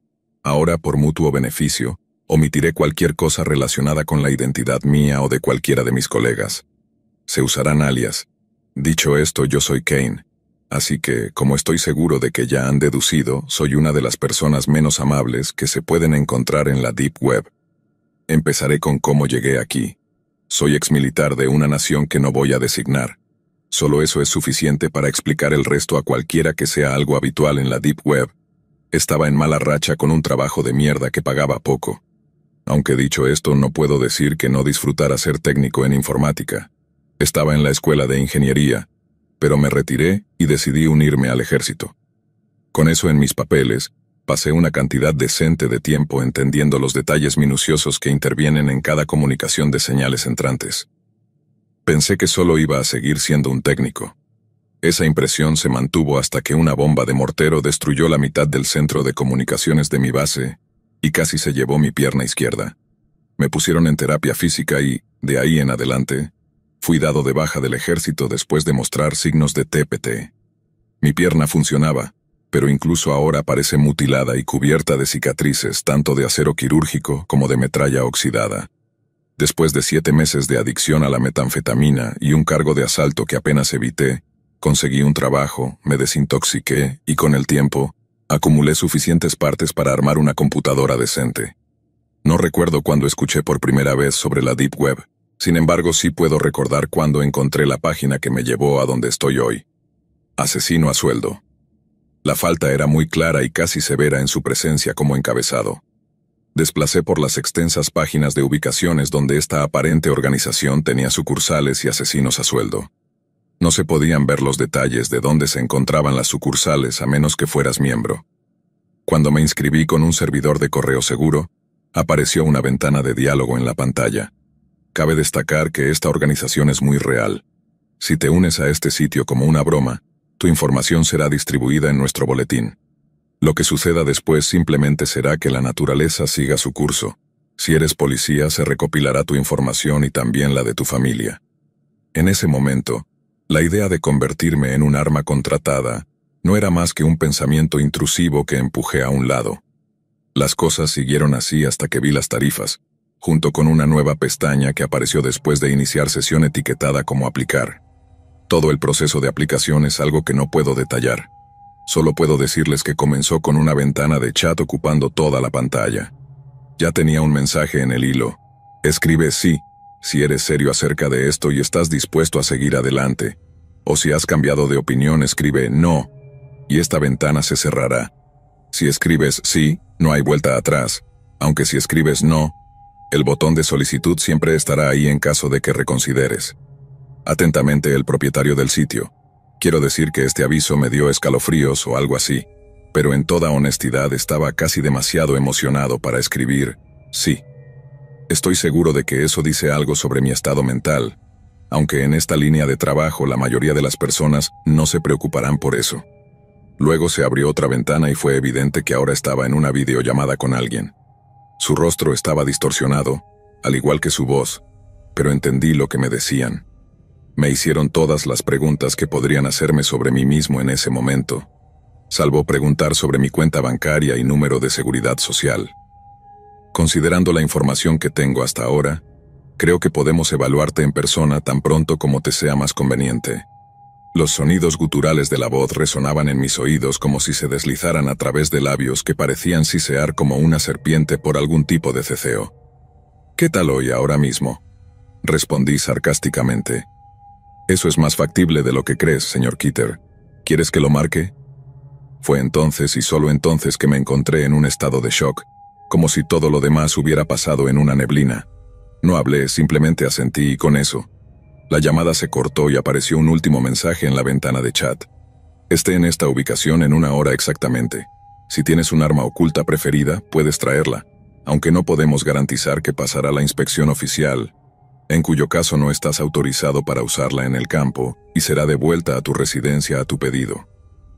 Ahora, por mutuo beneficio, omitiré cualquier cosa relacionada con la identidad mía o de cualquiera de mis colegas. Se usarán alias. Dicho esto, yo soy Kane. Así que, como estoy seguro de que ya han deducido, soy una de las personas menos amables que se pueden encontrar en la Deep Web. Empezaré con cómo llegué aquí. Soy exmilitar de una nación que no voy a designar. Solo eso es suficiente para explicar el resto a cualquiera que sea algo habitual en la Deep Web. Estaba en mala racha con un trabajo de mierda que pagaba poco. Aunque dicho esto, no puedo decir que no disfrutara ser técnico en informática. Estaba en la escuela de ingeniería, pero me retiré y decidí unirme al ejército. Con eso en mis papeles, pasé una cantidad decente de tiempo entendiendo los detalles minuciosos que intervienen en cada comunicación de señales entrantes. Pensé que solo iba a seguir siendo un técnico. Esa impresión se mantuvo hasta que una bomba de mortero destruyó la mitad del centro de comunicaciones de mi base y casi se llevó mi pierna izquierda. Me pusieron en terapia física y, de ahí en adelante, fui dado de baja del ejército después de mostrar signos de T P T. Mi pierna funcionaba, pero incluso ahora parece mutilada y cubierta de cicatrices tanto de acero quirúrgico como de metralla oxidada. Después de siete meses de adicción a la metanfetamina y un cargo de asalto que apenas evité, conseguí un trabajo, me desintoxiqué y con el tiempo, acumulé suficientes partes para armar una computadora decente. No recuerdo cuándo escuché por primera vez sobre la Deep Web, sin embargo sí puedo recordar cuándo encontré la página que me llevó a donde estoy hoy. Asesino a sueldo. La falta era muy clara y casi severa en su presencia como encabezado. Desplacé por las extensas páginas de ubicaciones donde esta aparente organización tenía sucursales y asesinos a sueldo. No se podían ver los detalles de dónde se encontraban las sucursales a menos que fueras miembro. Cuando me inscribí con un servidor de correo seguro, apareció una ventana de diálogo en la pantalla. Cabe destacar que esta organización es muy real. Si te unes a este sitio como una broma, tu información será distribuida en nuestro boletín. Lo que suceda después simplemente será que la naturaleza siga su curso. Si eres policía, se recopilará tu información y también la de tu familia. En ese momento, la idea de convertirme en un arma contratada no era más que un pensamiento intrusivo que empujé a un lado. Las cosas siguieron así hasta que vi las tarifas, junto con una nueva pestaña que apareció después de iniciar sesión etiquetada como aplicar. Todo el proceso de aplicación es algo que no puedo detallar. Solo puedo decirles que comenzó con una ventana de chat ocupando toda la pantalla. Ya tenía un mensaje en el hilo. Escribe sí, si eres serio acerca de esto y estás dispuesto a seguir adelante. O si has cambiado de opinión, escribe no, y esta ventana se cerrará. Si escribes sí, no hay vuelta atrás, aunque si escribes no, El botón de solicitud siempre estará ahí en caso de que reconsideres. Atentamente, el propietario del sitio. Quiero decir que este aviso me dio escalofríos o algo así, pero en toda honestidad estaba casi demasiado emocionado para escribir, sí. Estoy seguro de que eso dice algo sobre mi estado mental, aunque en esta línea de trabajo la mayoría de las personas no se preocuparán por eso. Luego se abrió otra ventana y fue evidente que ahora estaba en una videollamada con alguien. Su rostro estaba distorsionado, al igual que su voz, pero entendí lo que me decían. Me hicieron todas las preguntas que podrían hacerme sobre mí mismo en ese momento, salvo preguntar sobre mi cuenta bancaria y número de seguridad social. Considerando la información que tengo hasta ahora, creo que podemos evaluarte en persona tan pronto como te sea más conveniente. Los sonidos guturales de la voz resonaban en mis oídos como si se deslizaran a través de labios que parecían sisear como una serpiente por algún tipo de ceceo. ¿Qué tal hoy ahora mismo?, respondí sarcásticamente. Eso es más factible de lo que crees, señor Kitter. ¿Quieres que lo marque? Fue entonces y solo entonces que me encontré en un estado de shock, como si todo lo demás hubiera pasado en una neblina. No hablé, simplemente asentí y con eso. La llamada se cortó y apareció un último mensaje en la ventana de chat. Esté en esta ubicación en una hora exactamente. Si tienes un arma oculta preferida, puedes traerla, aunque no podemos garantizar que pasará la inspección oficial, en cuyo caso no estás autorizado para usarla en el campo y será devuelta a tu residencia a tu pedido.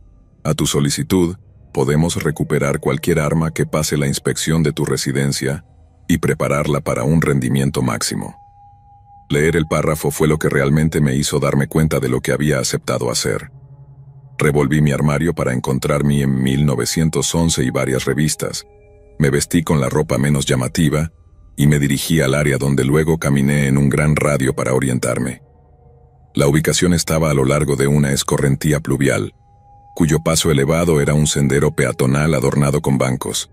A tu solicitud, podemos recuperar cualquier arma que pase la inspección de tu residencia y prepararla para un rendimiento máximo. Leer el párrafo fue lo que realmente me hizo darme cuenta de lo que había aceptado hacer. Revolví mi armario para encontrar mi en mil novecientos once y varias revistas. Me vestí con la ropa menos llamativa y me dirigí al área donde luego caminé en un gran radio para orientarme. La ubicación estaba a lo largo de una escorrentía pluvial, cuyo paso elevado era un sendero peatonal adornado con bancos.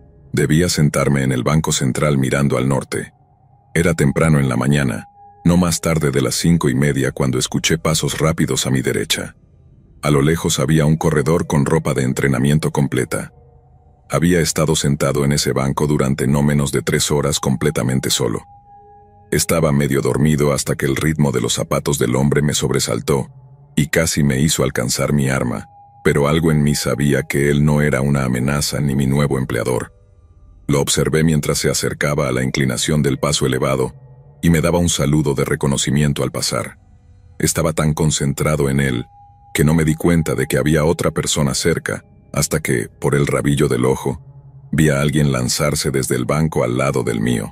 Debía sentarme en el banco central mirando al norte. Era temprano en la mañana, no más tarde de las cinco y media cuando escuché pasos rápidos a mi derecha. A lo lejos había un corredor con ropa de entrenamiento completa. Había estado sentado en ese banco durante no menos de tres horas completamente solo. Estaba medio dormido hasta que el ritmo de los zapatos del hombre me sobresaltó y casi me hizo alcanzar mi arma, pero algo en mí sabía que él no era una amenaza ni mi nuevo empleador. Lo observé mientras se acercaba a la inclinación del paso elevado y me daba un saludo de reconocimiento al pasar. Estaba tan concentrado en él que no me di cuenta de que había otra persona cerca, hasta que, por el rabillo del ojo, vi a alguien lanzarse desde el banco al lado del mío.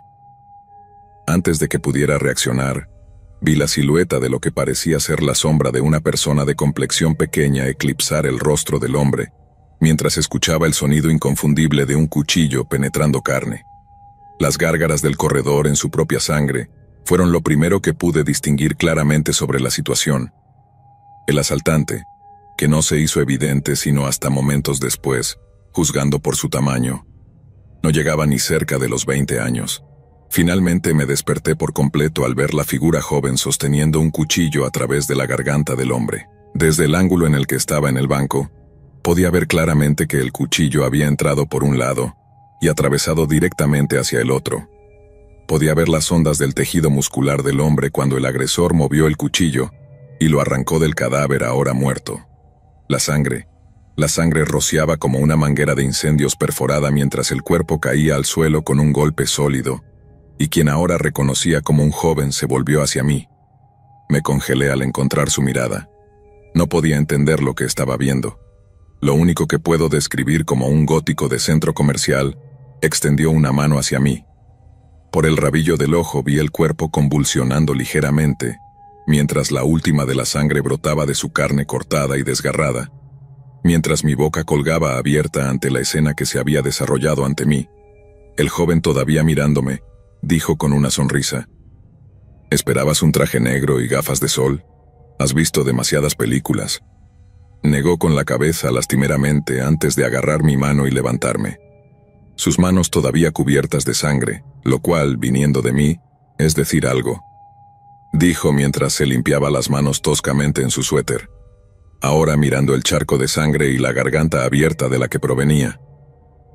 Antes de que pudiera reaccionar, vi la silueta de lo que parecía ser la sombra de una persona de complexión pequeña eclipsar el rostro del hombre, mientras escuchaba el sonido inconfundible de un cuchillo penetrando carne. Las gárgaras del corredor en su propia sangre fueron lo primero que pude distinguir claramente sobre la situación. El asaltante, que no se hizo evidente sino hasta momentos después, juzgando por su tamaño, no llegaba ni cerca de los veinte años. Finalmente me desperté por completo al ver la figura joven sosteniendo un cuchillo a través de la garganta del hombre. Desde el ángulo en el que estaba en el banco, podía ver claramente que el cuchillo había entrado por un lado y atravesado directamente hacia el otro. Podía ver las ondas del tejido muscular del hombre cuando el agresor movió el cuchillo y lo arrancó del cadáver ahora muerto. La sangre, la sangre rociaba como una manguera de incendios perforada mientras el cuerpo caía al suelo con un golpe sólido, y quien ahora reconocía como un joven se volvió hacia mí. Me congelé al encontrar su mirada. No podía entender lo que estaba viendo. Lo único que puedo describir como un gótico de centro comercial extendió una mano hacia mí. Por el rabillo del ojo vi el cuerpo convulsionando ligeramente, mientras la última de la sangre brotaba de su carne cortada y desgarrada, mientras mi boca colgaba abierta ante la escena que se había desarrollado ante mí. El joven, todavía mirándome, dijo con una sonrisa: ¿Esperabas un traje negro y gafas de sol? Has visto demasiadas películas. Negó con la cabeza lastimeramente antes de agarrar mi mano y levantarme. Sus manos todavía cubiertas de sangre, lo cual, viniendo de mí, es decir algo. Dijo mientras se limpiaba las manos toscamente en su suéter, ahora mirando el charco de sangre y la garganta abierta de la que provenía.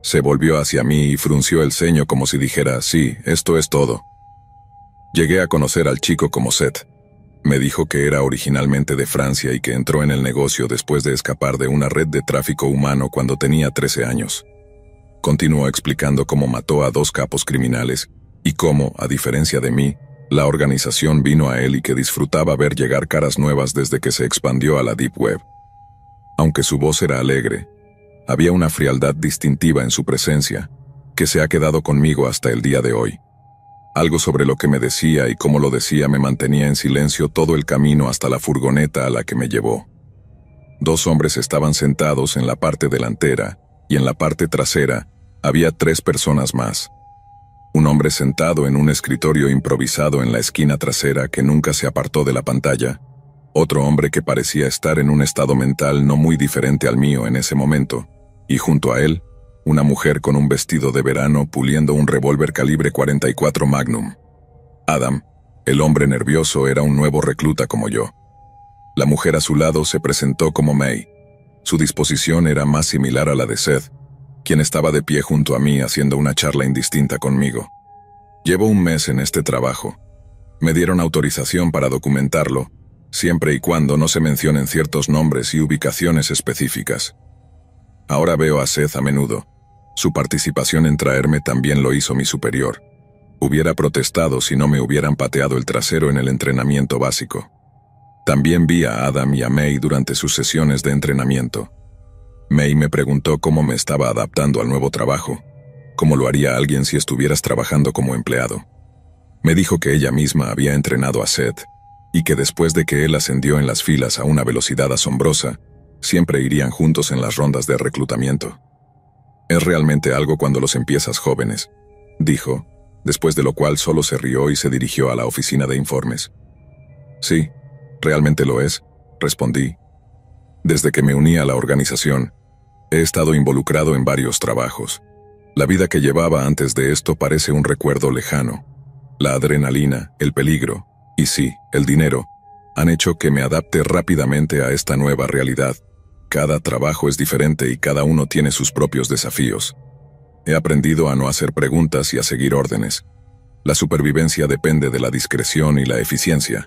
Se volvió hacia mí y frunció el ceño como si dijera, sí, esto es todo. Llegué a conocer al chico como Seth. Me dijo que era originalmente de Francia y que entró en el negocio después de escapar de una red de tráfico humano cuando tenía trece años. Continuó explicando cómo mató a dos capos criminales y cómo, a diferencia de mí, la organización vino a él y que disfrutaba ver llegar caras nuevas desde que se expandió a la Deep Web. Aunque su voz era alegre, había una frialdad distintiva en su presencia que se ha quedado conmigo hasta el día de hoy. Algo sobre lo que me decía y cómo lo decía me mantenía en silencio todo el camino hasta la furgoneta a la que me llevó. Dos hombres estaban sentados en la parte delantera y en la parte trasera había tres personas más. Un hombre sentado en un escritorio improvisado en la esquina trasera que nunca se apartó de la pantalla. Otro hombre que parecía estar en un estado mental no muy diferente al mío en ese momento, y junto a él, una mujer con un vestido de verano puliendo un revólver calibre cuarenta y cuatro Magnum. Adam, el hombre nervioso, era un nuevo recluta como yo. La mujer a su lado se presentó como May. Su disposición era más similar a la de Seth, quien estaba de pie junto a mí haciendo una charla indistinta conmigo. Llevo un mes en este trabajo. Me dieron autorización para documentarlo, siempre y cuando no se mencionen ciertos nombres y ubicaciones específicas. Ahora veo a Seth a menudo. Su participación en traerme también lo hizo mi superior. Hubiera protestado si no me hubieran pateado el trasero en el entrenamiento básico. También vi a Adam y a May durante sus sesiones de entrenamiento. May me preguntó cómo me estaba adaptando al nuevo trabajo, cómo lo haría alguien si estuvieras trabajando como empleado. Me dijo que ella misma había entrenado a Seth, y que después de que él ascendió en las filas a una velocidad asombrosa, siempre irían juntos en las rondas de reclutamiento. Es realmente algo cuando los empiezas jóvenes, dijo, después de lo cual solo se rió y se dirigió a la oficina de informes. Sí, realmente lo es, respondí. Desde que me uní a la organización, he estado involucrado en varios trabajos. La vida que llevaba antes de esto parece un recuerdo lejano. La adrenalina, el peligro, y sí, el dinero, han hecho que me adapte rápidamente a esta nueva realidad. Cada trabajo es diferente y cada uno tiene sus propios desafíos. He aprendido a no hacer preguntas y a seguir órdenes. La supervivencia depende de la discreción y la eficiencia.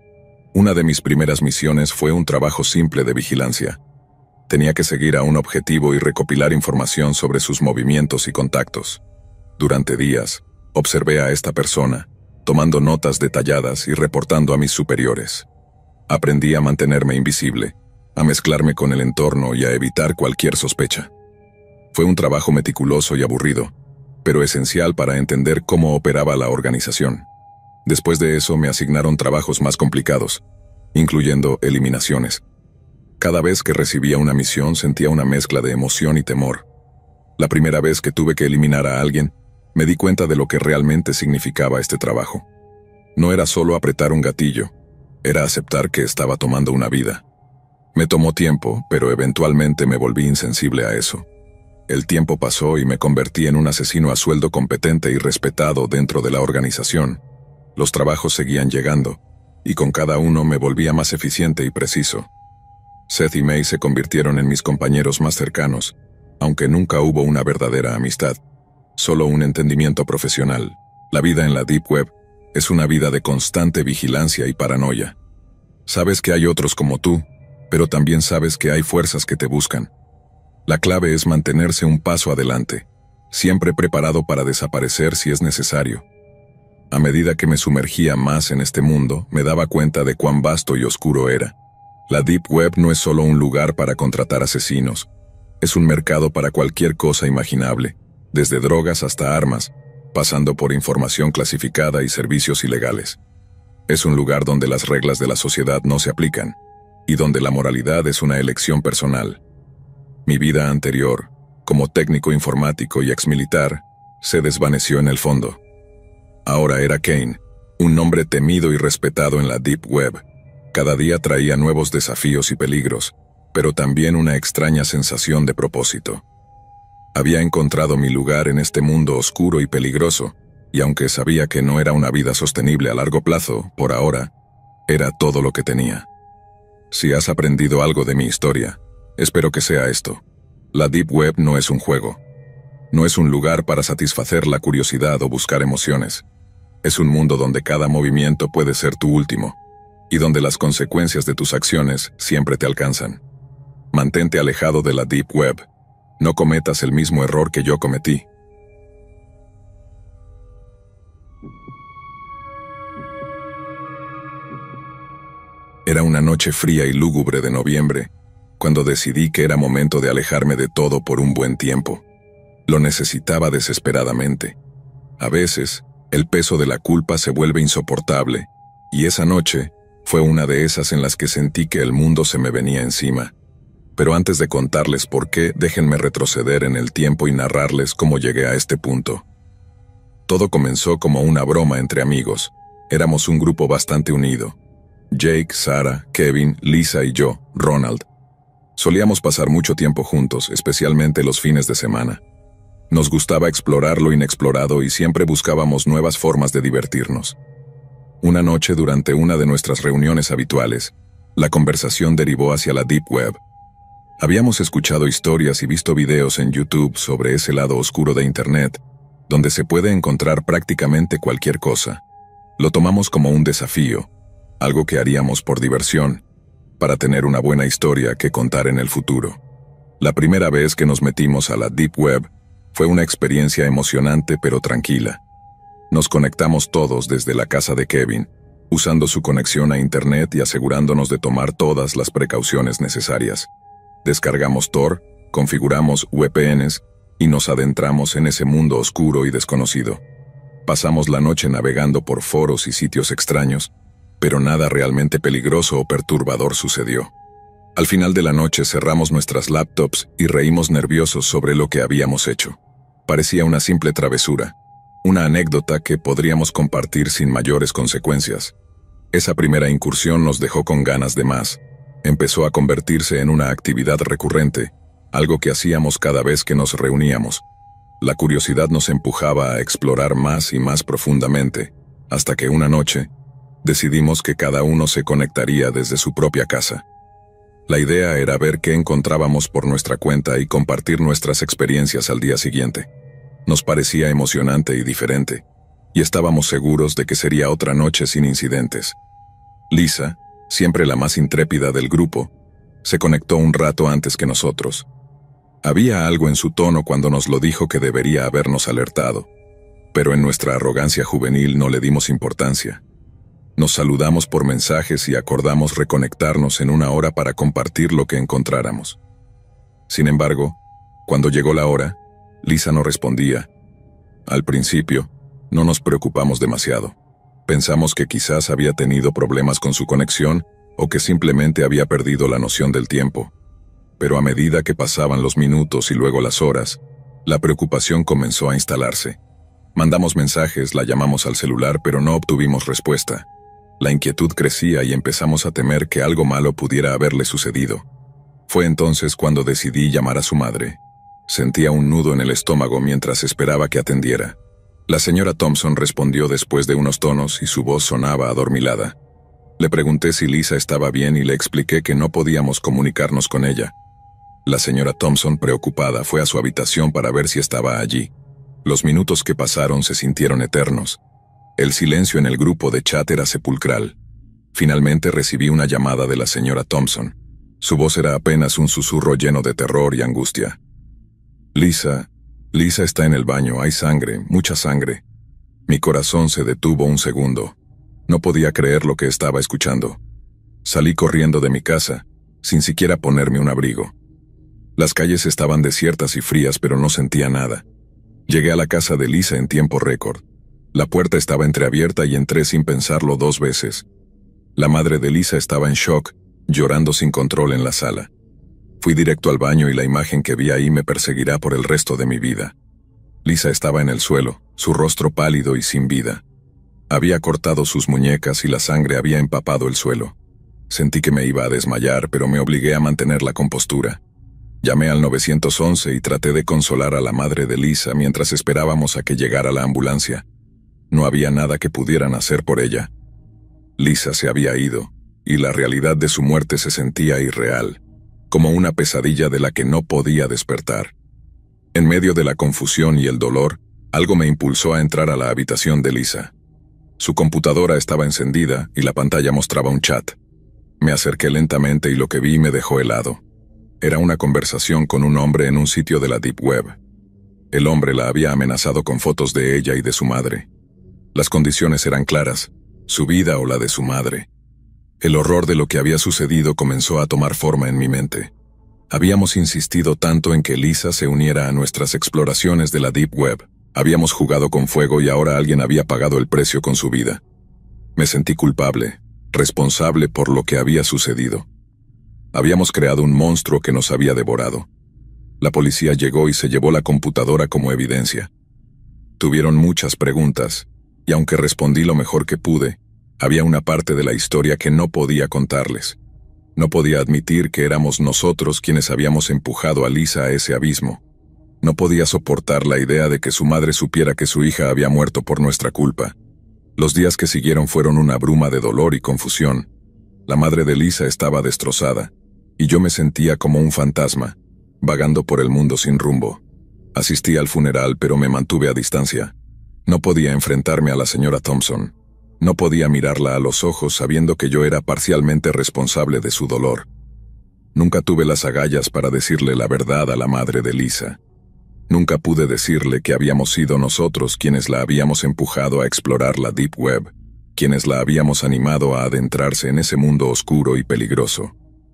Una de mis primeras misiones fue un trabajo simple de vigilancia. Tenía que seguir a un objetivo y recopilar información sobre sus movimientos y contactos. Durante días, observé a esta persona, tomando notas detalladas y reportando a mis superiores. Aprendí a mantenerme invisible, a mezclarme con el entorno y a evitar cualquier sospecha. Fue un trabajo meticuloso y aburrido, pero esencial para entender cómo operaba la organización. Después de eso me asignaron trabajos más complicados, incluyendo eliminaciones. Cada vez que recibía una misión sentía una mezcla de emoción y temor. La primera vez que tuve que eliminar a alguien, me di cuenta de lo que realmente significaba este trabajo. No era solo apretar un gatillo, era aceptar que estaba tomando una vida. Me tomó tiempo, pero eventualmente me volví insensible a eso. El tiempo pasó y me convertí en un asesino a sueldo competente y respetado dentro de la organización. Los trabajos seguían llegando, y con cada uno me volvía más eficiente y preciso. Seth y May se convirtieron en mis compañeros más cercanos, aunque nunca hubo una verdadera amistad, solo un entendimiento profesional. La vida en la Deep Web es una vida de constante vigilancia y paranoia. Sabes que hay otros como tú, pero también sabes que hay fuerzas que te buscan. La clave es mantenerse un paso adelante, siempre preparado para desaparecer si es necesario. A medida que me sumergía más en este mundo, me daba cuenta de cuán vasto y oscuro era. La Deep Web no es solo un lugar para contratar asesinos, es un mercado para cualquier cosa imaginable, desde drogas hasta armas, pasando por información clasificada y servicios ilegales. Es un lugar donde las reglas de la sociedad no se aplican, y donde la moralidad es una elección personal. Mi vida anterior, como técnico informático y exmilitar, se desvaneció en el fondo. Ahora era Kane, un nombre temido y respetado en la Deep Web. Cada día traía nuevos desafíos y peligros, pero también una extraña sensación de propósito. Había encontrado mi lugar en este mundo oscuro y peligroso, y aunque sabía que no era una vida sostenible a largo plazo, por ahora, era todo lo que tenía. Si has aprendido algo de mi historia, espero que sea esto. La Deep Web no es un juego. No es un lugar para satisfacer la curiosidad o buscar emociones. Es un mundo donde cada movimiento puede ser tu último, y donde las consecuencias de tus acciones siempre te alcanzan. Mantente alejado de la Deep Web. No cometas el mismo error que yo cometí. Era una noche fría y lúgubre de noviembre, cuando decidí que era momento de alejarme de todo por un buen tiempo. Lo necesitaba desesperadamente. A veces, el peso de la culpa se vuelve insoportable, y esa noche fue una de esas en las que sentí que el mundo se me venía encima. Pero antes de contarles por qué, déjenme retroceder en el tiempo y narrarles cómo llegué a este punto. Todo comenzó como una broma entre amigos. Éramos un grupo bastante unido. Jake, Sarah, Kevin, Lisa y yo, Ronald. Solíamos pasar mucho tiempo juntos, especialmente los fines de semana. Nos gustaba explorar lo inexplorado y siempre buscábamos nuevas formas de divertirnos. Una noche, durante una de nuestras reuniones habituales, la conversación derivó hacia la Deep Web. Habíamos escuchado historias y visto videos en YouTube sobre ese lado oscuro de Internet, donde se puede encontrar prácticamente cualquier cosa. Lo tomamos como un desafío, algo que haríamos por diversión, para tener una buena historia que contar en el futuro. La primera vez que nos metimos a la Deep Web fue una experiencia emocionante pero tranquila. Nos conectamos todos desde la casa de Kevin, usando su conexión a Internet y asegurándonos de tomar todas las precauciones necesarias. Descargamos Tor, configuramos V P Ns y nos adentramos en ese mundo oscuro y desconocido. Pasamos la noche navegando por foros y sitios extraños, pero nada realmente peligroso o perturbador sucedió. Al final de la noche cerramos nuestras laptops y reímos nerviosos sobre lo que habíamos hecho. Parecía una simple travesura, una anécdota que podríamos compartir sin mayores consecuencias. Esa primera incursión nos dejó con ganas de más. Empezó a convertirse en una actividad recurrente, algo que hacíamos cada vez que nos reuníamos. La curiosidad nos empujaba a explorar más y más profundamente, hasta que una noche, decidimos que cada uno se conectaría desde su propia casa. La idea era ver qué encontrábamos por nuestra cuenta y compartir nuestras experiencias al día siguiente. Nos parecía emocionante y diferente, y estábamos seguros de que sería otra noche sin incidentes. Lisa, siempre la más intrépida del grupo, se conectó un rato antes que nosotros. Había algo en su tono cuando nos lo dijo que debería habernos alertado, pero en nuestra arrogancia juvenil no le dimos importancia. Nos saludamos por mensajes y acordamos reconectarnos en una hora para compartir lo que encontráramos. Sin embargo, cuando llegó la hora, Lisa no respondía. Al principio, no nos preocupamos demasiado. Pensamos que quizás había tenido problemas con su conexión o que simplemente había perdido la noción del tiempo. Pero a medida que pasaban los minutos y luego las horas, la preocupación comenzó a instalarse. Mandamos mensajes, la llamamos al celular, pero no obtuvimos respuesta. La inquietud crecía y empezamos a temer que algo malo pudiera haberle sucedido. Fue entonces cuando decidí llamar a su madre. Sentía un nudo en el estómago mientras esperaba que atendiera. La señora Thompson respondió después de unos tonos y su voz sonaba adormilada. Le pregunté si Lisa estaba bien y le expliqué que no podíamos comunicarnos con ella. La señora Thompson, preocupada, fue a su habitación para ver si estaba allí. Los minutos que pasaron se sintieron eternos. El silencio en el grupo de chat era sepulcral. Finalmente recibí una llamada de la señora Thompson. Su voz era apenas un susurro lleno de terror y angustia. Lisa, Lisa está en el baño, hay sangre, mucha sangre. Mi corazón se detuvo un segundo. No podía creer lo que estaba escuchando. Salí corriendo de mi casa, sin siquiera ponerme un abrigo. Las calles estaban desiertas y frías, pero no sentía nada. Llegué a la casa de Lisa en tiempo récord. La puerta estaba entreabierta y entré sin pensarlo dos veces. La madre de Lisa estaba en shock, llorando sin control en la sala. Fui directo al baño y la imagen que vi ahí me perseguirá por el resto de mi vida. Lisa estaba en el suelo, su rostro pálido y sin vida. Había cortado sus muñecas y la sangre había empapado el suelo. Sentí que me iba a desmayar, pero me obligué a mantener la compostura. Llamé al nueve once y traté de consolar a la madre de Lisa mientras esperábamos a que llegara la ambulancia. No había nada que pudieran hacer por ella. Lisa se había ido, y la realidad de su muerte se sentía irreal, como una pesadilla de la que no podía despertar. En medio de la confusión y el dolor, algo me impulsó a entrar a la habitación de Lisa. Su computadora estaba encendida y la pantalla mostraba un chat. Me acerqué lentamente y lo que vi me dejó helado. Era una conversación con un hombre en un sitio de la Deep Web. El hombre la había amenazado con fotos de ella y de su madre. Las condiciones eran claras, su vida o la de su madre. El horror de lo que había sucedido comenzó a tomar forma en mi mente. Habíamos insistido tanto en que Lisa se uniera a nuestras exploraciones de la Deep Web. Habíamos jugado con fuego y ahora alguien había pagado el precio con su vida. Me sentí culpable, responsable por lo que había sucedido. Habíamos creado un monstruo que nos había devorado. La policía llegó y se llevó la computadora como evidencia. Tuvieron muchas preguntas, y aunque respondí lo mejor que pude, había una parte de la historia que no podía contarles. No podía admitir que éramos nosotros quienes habíamos empujado a Lisa a ese abismo. No podía soportar la idea de que su madre supiera que su hija había muerto por nuestra culpa. Los días que siguieron fueron una bruma de dolor y confusión. La madre de Lisa estaba destrozada, y yo me sentía como un fantasma, vagando por el mundo sin rumbo. Asistí al funeral, pero me mantuve a distancia. No podía enfrentarme a la señora Thompson. No podía mirarla a los ojos sabiendo que yo era parcialmente responsable de su dolor. Nunca tuve las agallas para decirle la verdad a la madre de Lisa. Nunca pude decirle que habíamos sido nosotros quienes la habíamos empujado a explorar la Deep Web, quienes la habíamos animado a adentrarse en ese mundo oscuro y peligroso.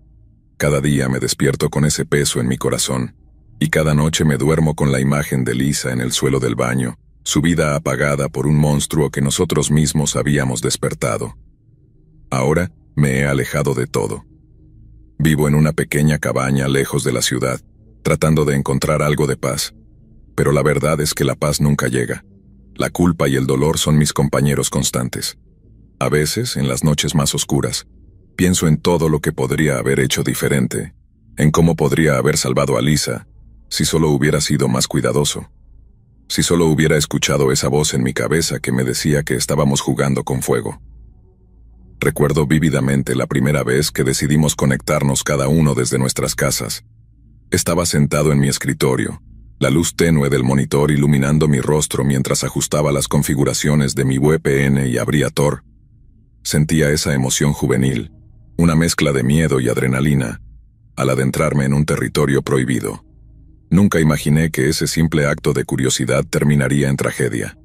Cada día me despierto con ese peso en mi corazón, y cada noche me duermo con la imagen de Lisa en el suelo del baño, su vida apagada por un monstruo que nosotros mismos habíamos despertado. Ahora me he alejado de todo. Vivo en una pequeña cabaña lejos de la ciudad, tratando de encontrar algo de paz. Pero la verdad es que la paz nunca llega. La culpa y el dolor son mis compañeros constantes. A veces, en las noches más oscuras, pienso en todo lo que podría haber hecho diferente, en cómo podría haber salvado a Lisa, si solo hubiera sido más cuidadoso. Si solo hubiera escuchado esa voz en mi cabeza que me decía que estábamos jugando con fuego. Recuerdo vívidamente la primera vez que decidimos conectarnos cada uno desde nuestras casas. Estaba sentado en mi escritorio, la luz tenue del monitor iluminando mi rostro mientras ajustaba las configuraciones de mi V P N y abría Tor. Sentía esa emoción juvenil, una mezcla de miedo y adrenalina, al adentrarme en un territorio prohibido. Nunca imaginé que ese simple acto de curiosidad terminaría en tragedia.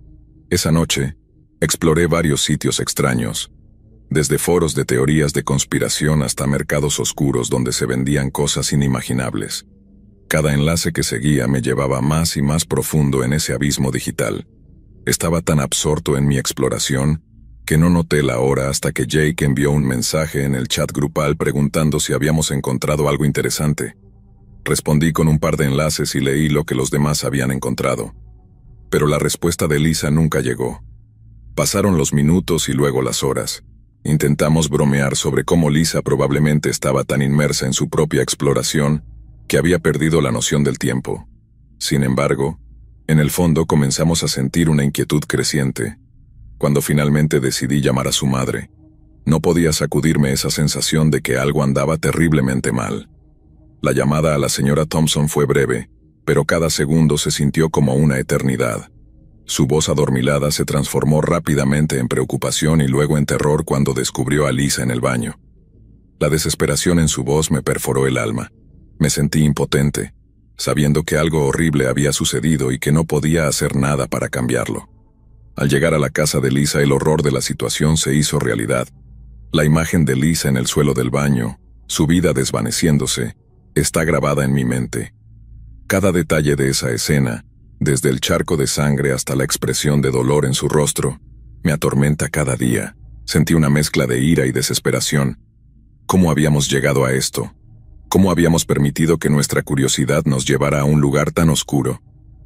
Esa noche, exploré varios sitios extraños, desde foros de teorías de conspiración hasta mercados oscuros donde se vendían cosas inimaginables. Cada enlace que seguía me llevaba más y más profundo en ese abismo digital. Estaba tan absorto en mi exploración que no noté la hora hasta que Jake envió un mensaje en el chat grupal preguntando si habíamos encontrado algo interesante. Respondí con un par de enlaces y leí lo que los demás habían encontrado. Pero la respuesta de Lisa nunca llegó. Pasaron los minutos y luego las horas. Intentamos bromear sobre cómo Lisa probablemente estaba tan inmersa en su propia exploración que había perdido la noción del tiempo. Sin embargo, en el fondo comenzamos a sentir una inquietud creciente. Cuando finalmente decidí llamar a su madre, no podía sacudirme esa sensación de que algo andaba terriblemente mal. La llamada a la señora Thompson fue breve, pero cada segundo se sintió como una eternidad. Su voz adormilada se transformó rápidamente en preocupación y luego en terror cuando descubrió a Lisa en el baño. La desesperación en su voz me perforó el alma. Me sentí impotente, sabiendo que algo horrible había sucedido y que no podía hacer nada para cambiarlo. Al llegar a la casa de Lisa, el horror de la situación se hizo realidad. La imagen de Lisa en el suelo del baño, su vida desvaneciéndose, está grabada en mi mente. Cada detalle de esa escena, desde el charco de sangre hasta la expresión de dolor en su rostro, me atormenta cada día. Sentí una mezcla de ira y desesperación. ¿Cómo habíamos llegado a esto? ¿Cómo habíamos permitido que nuestra curiosidad nos llevara a un lugar tan oscuro?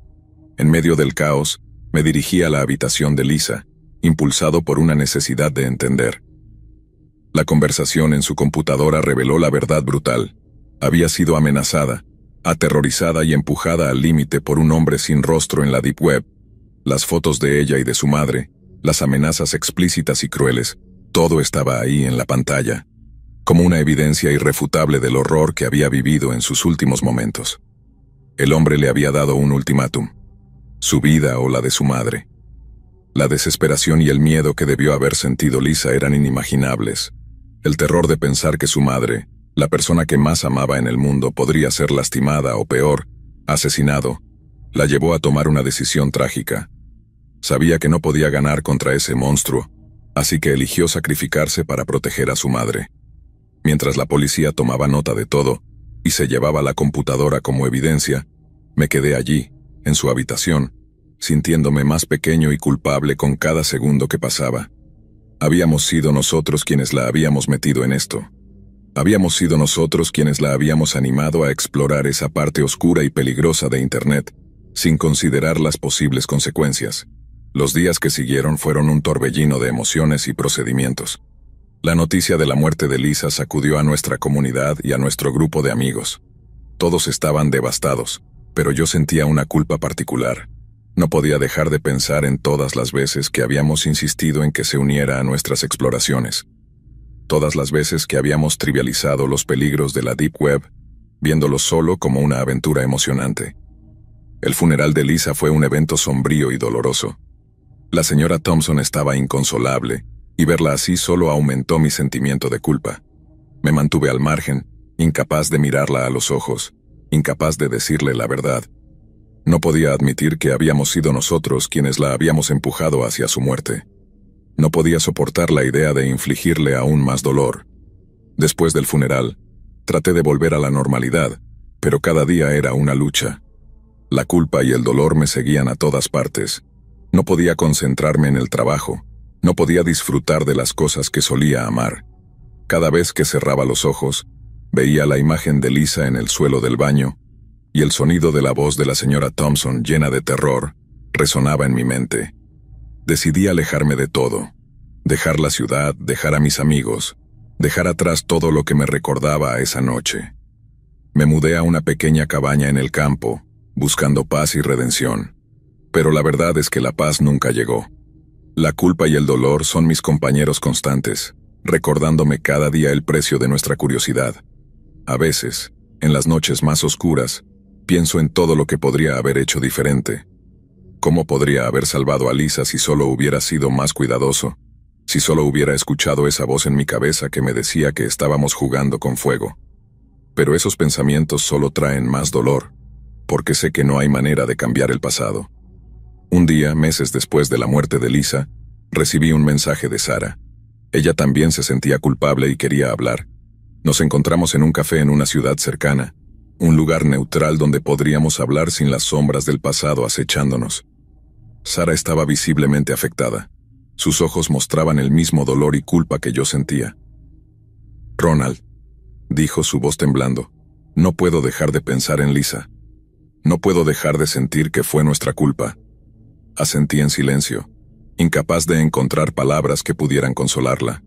En medio del caos, me dirigí a la habitación de Lisa, impulsado por una necesidad de entender. La conversación en su computadora reveló la verdad brutal. Había sido amenazada, aterrorizada y empujada al límite por un hombre sin rostro en la Deep Web. Las fotos de ella y de su madre, las amenazas explícitas y crueles, todo estaba ahí en la pantalla, como una evidencia irrefutable del horror que había vivido en sus últimos momentos. El hombre le había dado un ultimátum: su vida o la de su madre. La desesperación y el miedo que debió haber sentido Lisa eran inimaginables. El terror de pensar que su madre, la persona que más amaba en el mundo, podría ser lastimada o peor, asesinado, la llevó a tomar una decisión trágica. Sabía que no podía ganar contra ese monstruo, así que eligió sacrificarse para proteger a su madre. Mientras la policía tomaba nota de todo y se llevaba la computadora como evidencia, me quedé allí, en su habitación, sintiéndome más pequeño y culpable con cada segundo que pasaba. Habíamos sido nosotros quienes la habíamos metido en esto. Habíamos sido nosotros quienes la habíamos animado a explorar esa parte oscura y peligrosa de Internet, sin considerar las posibles consecuencias. Los días que siguieron fueron un torbellino de emociones y procedimientos. La noticia de la muerte de Lisa sacudió a nuestra comunidad y a nuestro grupo de amigos. Todos estaban devastados, pero yo sentía una culpa particular. No podía dejar de pensar en todas las veces que habíamos insistido en que se uniera a nuestras exploraciones. Todas las veces que habíamos trivializado los peligros de la Deep Web, viéndolo solo como una aventura emocionante. El funeral de Lisa fue un evento sombrío y doloroso. La señora Thompson estaba inconsolable, y verla así solo aumentó mi sentimiento de culpa. Me mantuve al margen, incapaz de mirarla a los ojos, incapaz de decirle la verdad. No podía admitir que habíamos sido nosotros quienes la habíamos empujado hacia su muerte. No podía soportar la idea de infligirle aún más dolor. Después del funeral, traté de volver a la normalidad, pero cada día era una lucha. La culpa y el dolor me seguían a todas partes. No podía concentrarme en el trabajo, no podía disfrutar de las cosas que solía amar. Cada vez que cerraba los ojos, veía la imagen de Lisa en el suelo del baño, y el sonido de la voz de la señora Thompson, llena de terror, resonaba en mi mente. Decidí alejarme de todo, dejar la ciudad, dejar a mis amigos, dejar atrás todo lo que me recordaba a esa noche. Me mudé a una pequeña cabaña en el campo, buscando paz y redención. Pero la verdad es que la paz nunca llegó. La culpa y el dolor son mis compañeros constantes, recordándome cada día el precio de nuestra curiosidad. A veces, en las noches más oscuras, pienso en todo lo que podría haber hecho diferente. ¿Cómo podría haber salvado a Lisa si solo hubiera sido más cuidadoso? Si solo hubiera escuchado esa voz en mi cabeza que me decía que estábamos jugando con fuego. Pero esos pensamientos solo traen más dolor, porque sé que no hay manera de cambiar el pasado. Un día, meses después de la muerte de Lisa, recibí un mensaje de Sara. Ella también se sentía culpable y quería hablar. Nos encontramos en un café en una ciudad cercana, un lugar neutral donde podríamos hablar sin las sombras del pasado acechándonos. Sara estaba visiblemente afectada. Sus ojos mostraban el mismo dolor y culpa que yo sentía. «Ronald», dijo su voz temblando, «no puedo dejar de pensar en Lisa. No puedo dejar de sentir que fue nuestra culpa». Asentí en silencio, incapaz de encontrar palabras que pudieran consolarla.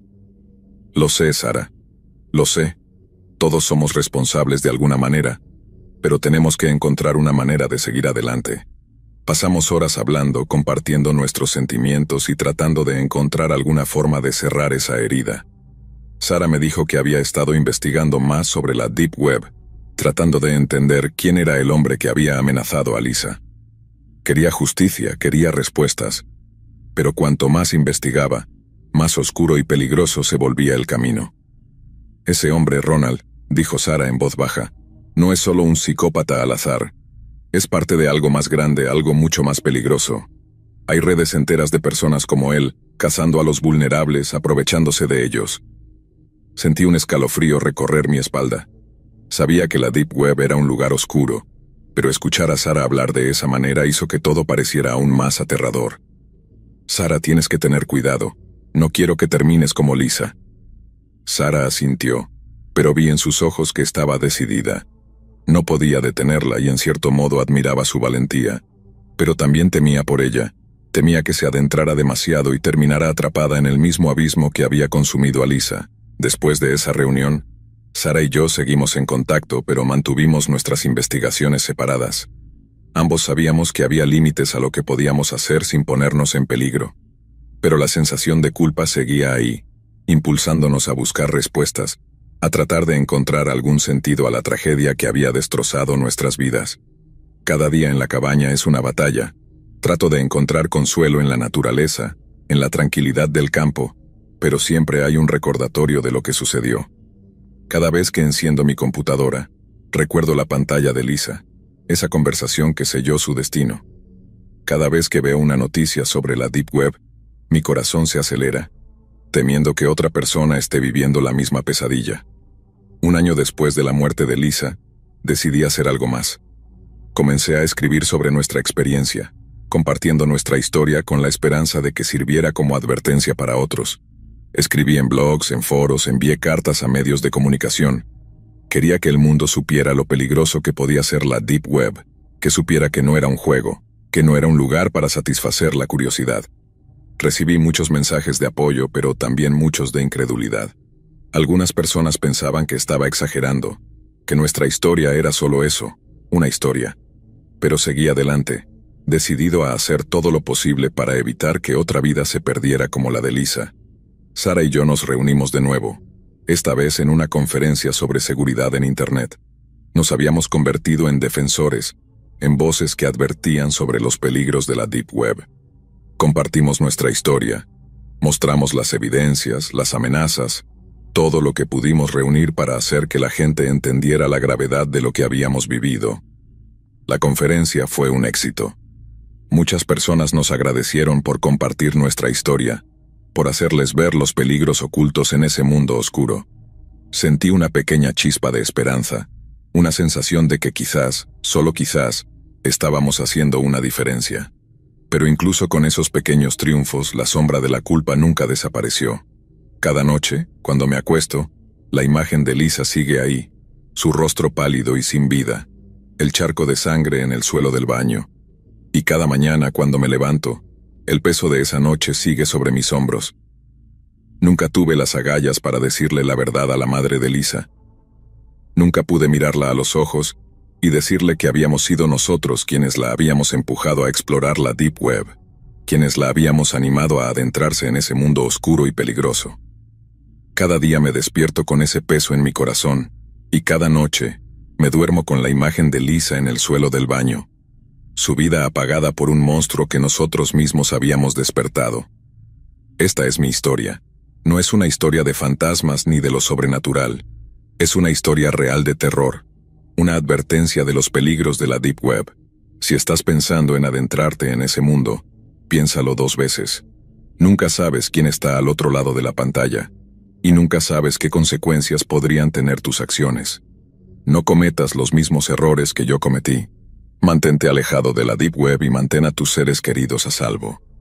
«Lo sé, Sara. Lo sé. Todos somos responsables de alguna manera, pero tenemos que encontrar una manera de seguir adelante». Pasamos horas hablando, compartiendo nuestros sentimientos y tratando de encontrar alguna forma de cerrar esa herida. Sara me dijo que había estado investigando más sobre la Deep Web, tratando de entender quién era el hombre que había amenazado a Lisa. Quería justicia, quería respuestas, pero cuanto más investigaba, más oscuro y peligroso se volvía el camino. «Ese hombre, Ronald», dijo Sara en voz baja, «no es solo un psicópata al azar. Es parte de algo más grande, algo mucho más peligroso. Hay redes enteras de personas como él, cazando a los vulnerables, aprovechándose de ellos». Sentí un escalofrío recorrer mi espalda. Sabía que la Deep Web era un lugar oscuro, pero escuchar a Sara hablar de esa manera hizo que todo pareciera aún más aterrador. «Sara, tienes que tener cuidado. No quiero que termines como Lisa». Sara asintió, pero vi en sus ojos que estaba decidida. No podía detenerla y en cierto modo admiraba su valentía, pero también temía por ella. Temía que se adentrara demasiado y terminara atrapada en el mismo abismo que había consumido a Lisa. Después de esa reunión, Sara y yo seguimos en contacto, pero mantuvimos nuestras investigaciones separadas. Ambos sabíamos que había límites a lo que podíamos hacer sin ponernos en peligro. Pero la sensación de culpa seguía ahí, impulsándonos a buscar respuestas, a tratar de encontrar algún sentido a la tragedia que había destrozado nuestras vidas. Cada día en la cabaña es una batalla. Trato de encontrar consuelo en la naturaleza, en la tranquilidad del campo, pero siempre hay un recordatorio de lo que sucedió. Cada vez que enciendo mi computadora, recuerdo la pantalla de Lisa, esa conversación que selló su destino. Cada vez que veo una noticia sobre la Deep Web, mi corazón se acelera, temiendo que otra persona esté viviendo la misma pesadilla. Un año después de la muerte de Lisa, decidí hacer algo más. Comencé a escribir sobre nuestra experiencia, compartiendo nuestra historia con la esperanza de que sirviera como advertencia para otros. Escribí en blogs, en foros, envié cartas a medios de comunicación. Quería que el mundo supiera lo peligroso que podía ser la Deep Web, que supiera que no era un juego, que no era un lugar para satisfacer la curiosidad. Recibí muchos mensajes de apoyo, pero también muchos de incredulidad. Algunas personas pensaban que estaba exagerando, que nuestra historia era solo eso, una historia. Pero seguí adelante, decidido a hacer todo lo posible para evitar que otra vida se perdiera como la de Lisa. Sara y yo nos reunimos de nuevo, esta vez en una conferencia sobre seguridad en Internet. Nos habíamos convertido en defensores, en voces que advertían sobre los peligros de la Deep Web. Compartimos nuestra historia, mostramos las evidencias, las amenazas, todo lo que pudimos reunir para hacer que la gente entendiera la gravedad de lo que habíamos vivido. La conferencia fue un éxito. Muchas personas nos agradecieron por compartir nuestra historia, por hacerles ver los peligros ocultos en ese mundo oscuro. Sentí una pequeña chispa de esperanza, una sensación de que quizás, solo quizás, estábamos haciendo una diferencia. Pero incluso con esos pequeños triunfos, la sombra de la culpa nunca desapareció. Cada noche, cuando me acuesto, la imagen de Lisa sigue ahí, su rostro pálido y sin vida, el charco de sangre en el suelo del baño. Y cada mañana, cuando me levanto, el peso de esa noche sigue sobre mis hombros. Nunca tuve las agallas para decirle la verdad a la madre de Lisa. Nunca pude mirarla a los ojos y decirle que habíamos sido nosotros quienes la habíamos empujado a explorar la Deep Web, quienes la habíamos animado a adentrarse en ese mundo oscuro y peligroso. Cada día me despierto con ese peso en mi corazón, y cada noche me duermo con la imagen de Lisa en el suelo del baño, su vida apagada por un monstruo que nosotros mismos habíamos despertado. Esta es mi historia. No es una historia de fantasmas ni de lo sobrenatural. Es una historia real de terror, una advertencia de los peligros de la Deep Web. Si estás pensando en adentrarte en ese mundo, piénsalo dos veces. Nunca sabes quién está al otro lado de la pantalla, y nunca sabes qué consecuencias podrían tener tus acciones. No cometas los mismos errores que yo cometí. Mantente alejado de la Deep Web y mantén a tus seres queridos a salvo.